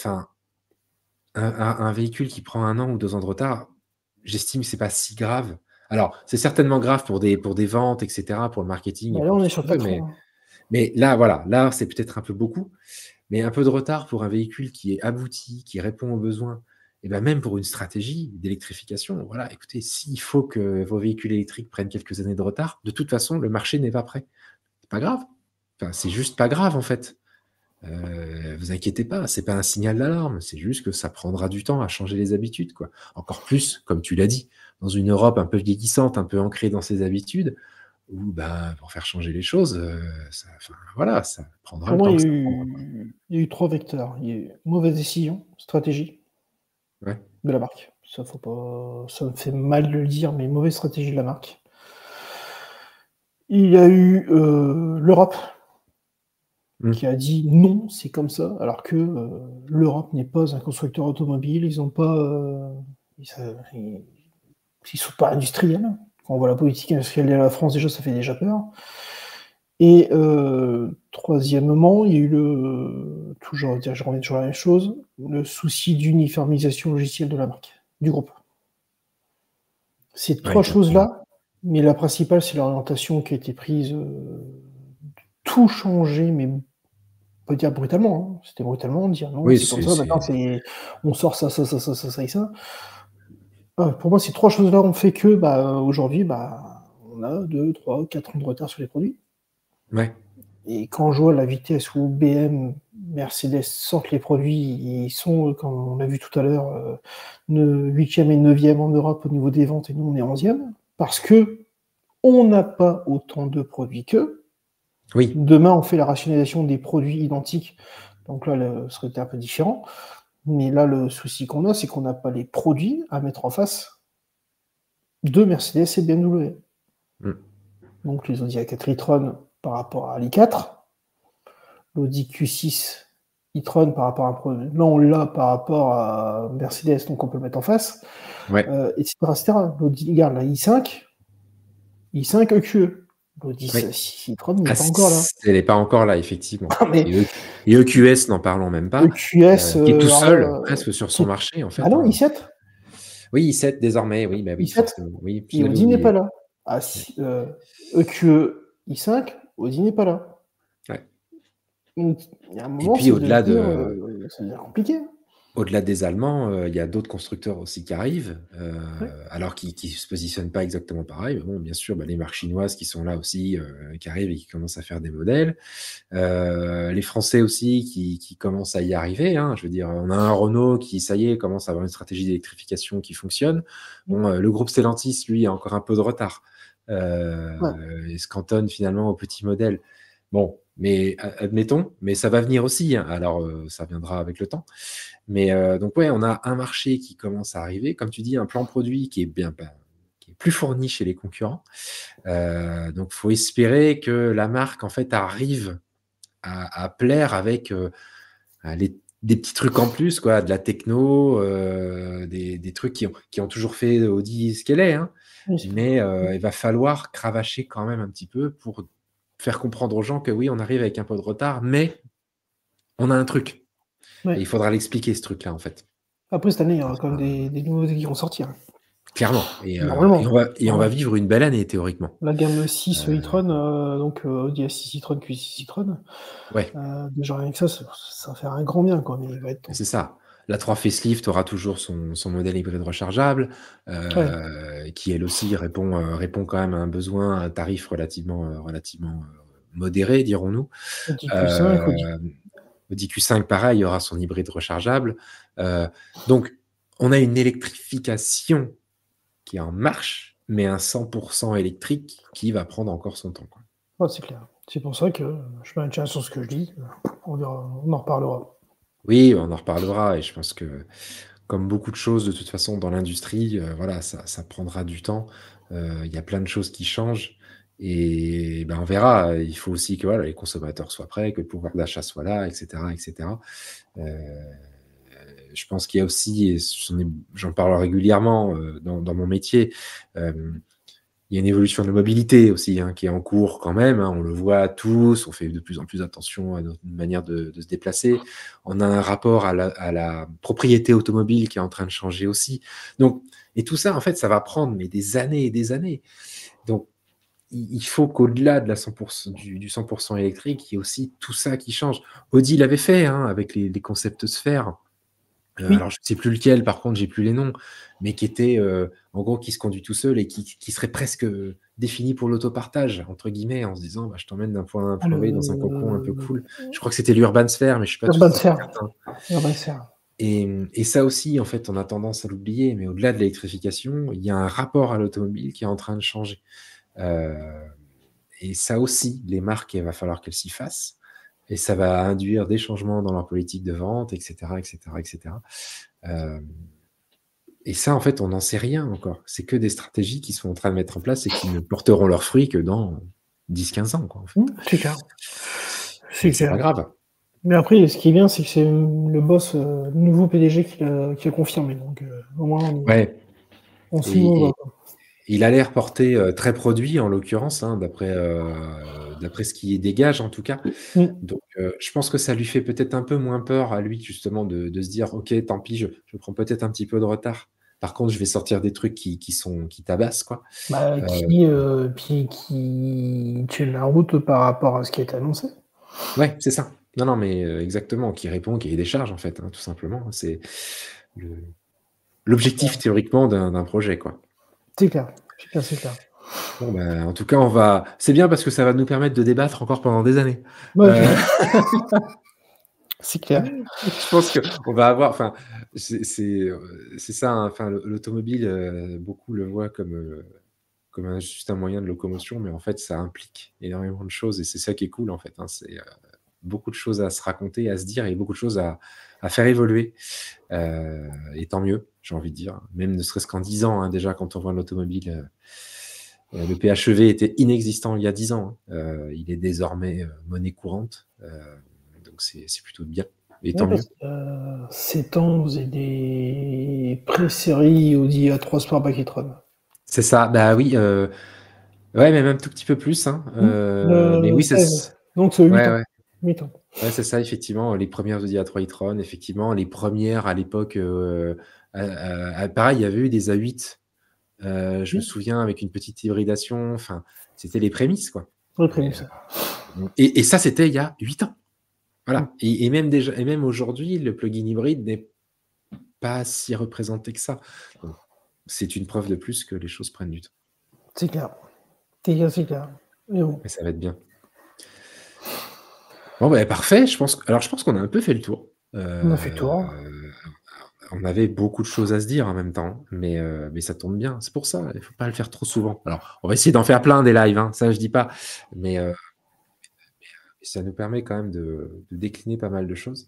un véhicule qui prend 1 an ou 2 ans de retard, j'estime que c'est pas si grave. Alors, c'est certainement grave pour des ventes, etc., pour le marketing. Là, on est sur 4 ans. Mais là, voilà, là, c'est peut-être un peu beaucoup, mais un peu de retard pour un véhicule qui est abouti, qui répond aux besoins, et ben même pour une stratégie d'électrification, voilà, écoutez, s'il faut que vos véhicules électriques prennent quelques années de retard, de toute façon, le marché n'est pas prêt. C'est pas grave. Enfin, c'est juste pas grave, en fait. Vous inquiétez pas, c'est pas un signal d'alarme, c'est juste que ça prendra du temps à changer les habitudes, quoi. Encore plus, comme tu l'as dit, dans une Europe un peu vieillissante, un peu ancrée dans ses habitudes, où ben, pour faire changer les choses, voilà, ça prendra Pour le moi, temps que ça prendra. il y a eu 3 vecteurs. Il y a eu mauvaise décision, stratégie Ouais. de la marque. Ça me fait mal de le dire, mais mauvaise stratégie de la marque. Il y a eu l'Europe qui a dit non, c'est comme ça, alors que l'Europe n'est pas un constructeur automobile, ils ont pas, ils sont pas industriels. Quand on voit la politique industrielle de la France, déjà, ça fait déjà peur. Et troisièmement, il y a eu toujours, je reviens toujours à la même chose, le souci d'uniformisation logicielle de la marque, du groupe. Ces Ouais, 3 choses-là, mais la principale, c'est l'orientation qui a été prise, tout changer, mais on peut dire brutalement, hein. C'était brutalement, dire non, oui, c'est comme ça, maintenant on sort ça et ça. Pour moi, ces 3 choses-là ont fait que, aujourd'hui, on a 2, 3, 4 ans de retard sur les produits. ouais, Et quand je vois la vitesse où BM, Mercedes sortent les produits, ils sont, comme on l'a vu tout à l'heure, 8e et 9e en Europe au niveau des ventes, et nous on est 11e, parce que on n'a pas autant de produits qu'eux. oui, Demain, on fait la rationalisation des produits identiques, donc là, ça serait un peu différent. Mais là, le souci qu'on a, c'est qu'on n'a pas les produits à mettre en face de Mercedes et BMW. mm, Donc les Audi A4 e-tron par rapport à l'i4, l'Audi Q6 e-tron par rapport à un produit. Là, on l'a par rapport à Mercedes, donc on peut le mettre en face, ouais. etc., etc. L'Audi, regarde, la i5 EQE. L'Audi Oui. 6 e-tron n'est Ah, pas encore là. elle n'est pas encore là, effectivement. Mais Et EQS, n'en parlons même pas, EQS, qui est tout alors seul, là, presque sur son qui est... marché, en Bah fait. non, Hein. i7, Oui, i7 désormais, oui, bah oui, i7, forcément. Oui, je et l'avais Audi n'est pas oublié. là. Ah, Ouais. EQE i5, Audi n'est pas là. Ouais. Donc, il y a un Et moment, puis, ça devient compliqué. au-delà des Allemands, il y a d'autres constructeurs aussi qui arrivent, Ouais. alors qui ne se positionnent pas exactement pareil. Mais bon, bien sûr, les marques chinoises qui sont là aussi, qui arrivent et qui commencent à faire des modèles. Les Français aussi qui commencent à y arriver. Hein. Je veux dire, on a un Renault qui, ça y est, commence à avoir une stratégie d'électrification qui fonctionne. Bon, le groupe Stellantis, lui, a encore un peu de retard. Ouais. Il se cantonne finalement au petit modèle. Bon, mais admettons, mais ça va venir aussi. Hein. Alors, ça viendra avec le temps. Mais donc, ouais, on a un marché qui commence à arriver. Comme tu dis, un plan produit qui est qui est plus fourni chez les concurrents. Donc, il faut espérer que la marque, en fait, arrive à plaire avec des petits trucs en plus, quoi, de la techno, des trucs qui ont toujours fait Audi ce qu'elle est. Hein. Oui, c'est Mais clair. il va falloir cravacher quand même un petit peu pour faire comprendre aux gens que oui, on arrive avec un peu de retard, mais on a un truc. Et Ouais. il faudra l'expliquer, ce truc-là, en fait. Après, cette année, il y aura quand même des nouveautés qui vont sortir. Clairement. Normalement. Et on va vivre une belle année, théoriquement. La gamme 6 Euh, e-tron, donc Audi A6 e-tron, Q6 e-tron, ouais, déjà rien que ça va faire un grand bien, quoi, mais il va être temps. c'est ça. La 3 Facelift aura toujours son modèle hybride rechargeable, Ouais. qui elle aussi répond quand même à un besoin, à un tarif relativement modéré, dirons-nous. Audi Q5, Euh, Audi Q5, pareil, il y aura son hybride rechargeable. Donc, on a une électrification qui est en marche, mais un 100% électrique qui va prendre encore son temps. Quoi. ouais, c'est clair. C'est pour ça que je maintiens sur ce que je dis. On verra, on en reparlera. Oui, on en reparlera et je pense que, comme beaucoup de choses, de toute façon, dans l'industrie, voilà, ça prendra du temps. Il y a plein de choses qui changent et ben, on verra. Il faut aussi que voilà, les consommateurs soient prêts, que le pouvoir d'achat soit là, etc., etc. Je pense qu'il y a aussi, et j'en parle régulièrement dans mon métier, il y a une évolution de la mobilité aussi hein, qui est en cours quand même. Hein, on le voit tous, on fait de plus en plus attention à notre manière de se déplacer. On a un rapport à la propriété automobile qui est en train de changer aussi. Donc, et tout ça, en fait, ça va prendre mais des années et des années. Donc, il faut qu'au-delà de la 100% du 100% électrique, il y ait aussi tout ça qui change. Audi l'avait fait avec les concepts sphères. Oui. Alors, je ne sais plus lequel, par contre, j'ai plus les noms, mais qui était, en gros, qui se conduit tout seul et qui serait presque défini pour l'autopartage, entre guillemets, en se disant, je t'emmène d'un point A à un point B dans un cocon un peu cool. Je crois que c'était l'Urban Sphere, mais je ne suis pas tout à fait certain. Urban Sphere. Et ça aussi, en fait, on a tendance à l'oublier, mais au-delà de l'électrification, il y a un rapport à l'automobile qui est en train de changer. Et ça aussi, les marques, il va falloir qu'elles s'y fassent. Et ça va induire des changements dans leur politique de vente, etc., etc., etc. Et ça, en fait, on n'en sait rien encore. C'est que des stratégies qui sont en train de mettre en place et qui ne porteront leurs fruits que dans 10-15 ans, quoi, en fait. C'est clair. C'est pas grave. Mais après, ce qui est bien, c'est que c'est le boss, le nouveau PDG qui a confirmé. Donc, au moins, on s'y va. Il a l'air porté très produit, en l'occurrence, d'après ce qu'il dégage, en tout cas. Donc, je pense que ça lui fait peut-être un peu moins peur à lui, justement, de se dire, OK, tant pis, je prends peut-être un petit peu de retard. Par contre, je vais sortir des trucs qui tabassent, quoi. Puis qui tiennent la route par rapport à ce qui a été annoncé. Ouais, c'est ça. Non, mais exactement, qui répond, qui est des charges, en fait, tout simplement. C'est l'objectif, théoriquement, d'un projet, quoi. C'est clair. C'est clair. Bon, en tout cas, c'est bien parce que ça va nous permettre de débattre encore pendant des années. C'est clair. Je pense qu'on va avoir, c'est ça, l'automobile, beaucoup le voient comme juste un moyen de locomotion, mais en fait, ça implique énormément de choses et c'est ça qui est cool, en fait. C'est beaucoup de choses à se raconter, à se dire et beaucoup de choses à faire évoluer. Et tant mieux, j'ai envie de dire. Même ne serait-ce qu'en 10 ans, déjà, quand on voit l'automobile, le PHEV était inexistant il y a 10 ans. Il est désormais monnaie courante. Donc, c'est plutôt bien. Et tant mieux. Ces temps, vous avez des pré-séries Audi A3 Sportback e-tron. C'est ça, oui. Ouais, mais même un tout petit peu plus. Mais oui, c'est ça. Donc, c'est 8 ans. 8 ans. Ouais, c'est ça, effectivement. Les premières Audi A3 e-tron, effectivement. Les premières, à l'époque, pareil, il y avait eu des A8. Je me souviens, avec une petite hybridation. C'était les prémices, quoi. Les prémices. Et ça, c'était il y a 8 ans. Voilà. Et même aujourd'hui, le plug-in hybride n'est pas si représenté que ça. Donc, c'est une preuve de plus que les choses prennent du temps. C'est clair. C'est clair. Mais bon. Mais ça va être bien. Bon, parfait. Je pense qu'on a un peu fait le tour. On a fait le tour. On avait beaucoup de choses à se dire en même temps, mais ça tombe bien. C'est pour ça, il ne faut pas le faire trop souvent. Alors, on va essayer d'en faire plein des lives, ça je dis pas, mais ça nous permet quand même de décliner pas mal de choses.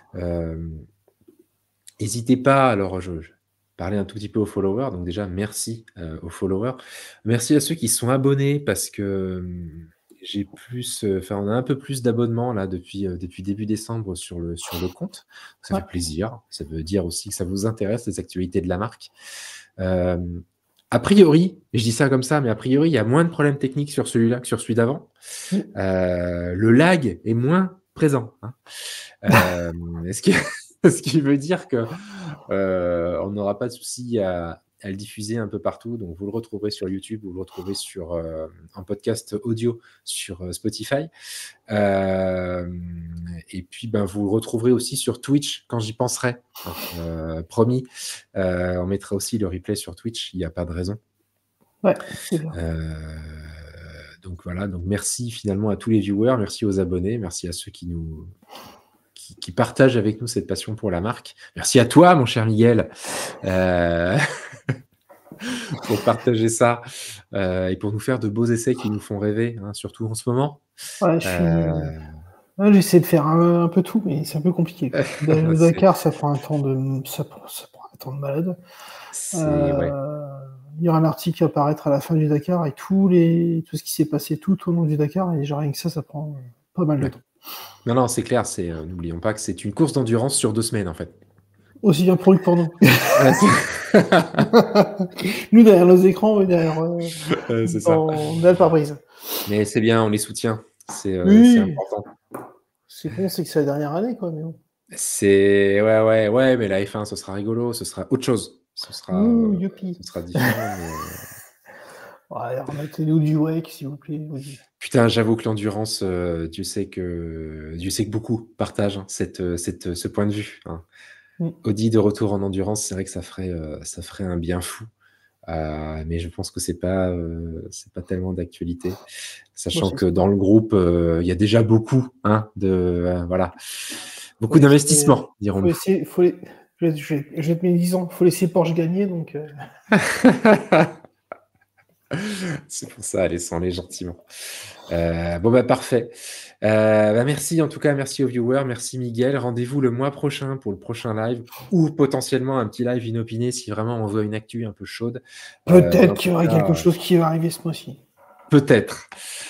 N'hésitez pas, alors je parlais un tout petit peu aux followers, donc déjà merci aux followers. Merci à ceux qui se sont abonnés parce que j'ai on a un peu plus d'abonnements là depuis début décembre sur le compte. Ça fait plaisir. Ça veut dire aussi que ça vous intéresse, les actualités de la marque. A priori, je dis ça comme ça, mais a priori, il y a moins de problèmes techniques sur celui-là que sur celui d'avant. Le lag est moins présent. Ce qui veut dire que on n'aura pas de souci à le diffuser un peu partout. Donc, vous le retrouverez sur YouTube, vous le retrouverez en podcast audio sur Spotify. Et puis, vous le retrouverez aussi sur Twitch quand j'y penserai. Promis, on mettra aussi le replay sur Twitch. Il n'y a pas de raison. Ouais, c'est bien. Donc, voilà. Donc, merci finalement à tous les viewers. Merci aux abonnés. Merci à ceux qui partagent avec nous cette passion pour la marque. Merci à toi, mon cher Miguel, pour partager ça et pour nous faire de beaux essais qui nous font rêver, surtout en ce moment. Ouais, j'essaie de faire un peu tout, mais c'est un peu compliqué. Le Dakar, ça prend un temps de malade. Il y aura un article qui va apparaître à la fin du Dakar avec tout ce qui s'est passé tout au long du Dakar, et déjà rien que ça prend pas mal de temps. Non, c'est clair. N'oublions pas que c'est une course d'endurance sur 2 semaines, en fait. Aussi bien pour lui que pour nous. Nous, derrière nos écrans, et derrière le pare-brise. Mais c'est bien, on les soutient. C'est important. C'est bon, c'est que c'est la dernière année, quoi. Mais bon. Ouais, mais la F1, ce sera rigolo, ce sera autre chose. Ce sera différent. Ouais, remettez-nous du wake, s'il vous plaît. Putain, j'avoue que l'endurance, Dieu sait que beaucoup partagent hein, ce point de vue. Hein. Audi de retour en endurance, c'est vrai que ça ferait un bien fou. Mais je pense que c'est pas tellement d'actualité, sachant que dans le groupe, il y a déjà beaucoup, hein, voilà, beaucoup d'investissements, dirons-nous. Je vais te mettre 10 ans, il faut laisser Porsche gagner, donc. C'est pour ça, laissons-les gentiment. Bon, bah, parfait. Merci, en tout cas, merci aux viewers, merci Miguel. Rendez-vous le mois prochain pour le prochain live, ou potentiellement un petit live inopiné si vraiment on veut une actu un peu chaude. Peut-être qu'il y aura quelque chose qui va arriver ce mois-ci. Peut-être.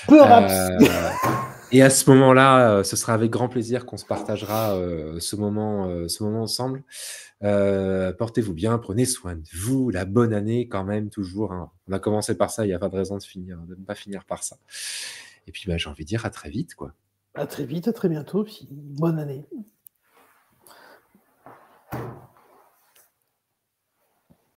Et à ce moment-là, ce sera avec grand plaisir qu'on se partagera ce moment ensemble. Portez-vous bien, prenez soin de vous, la bonne année quand même, toujours. Hein. On a commencé par ça, il n'y a pas de raison de ne pas finir par ça. Et puis, j'ai envie de dire à très vite, quoi. À très vite, à très bientôt, puis bonne année.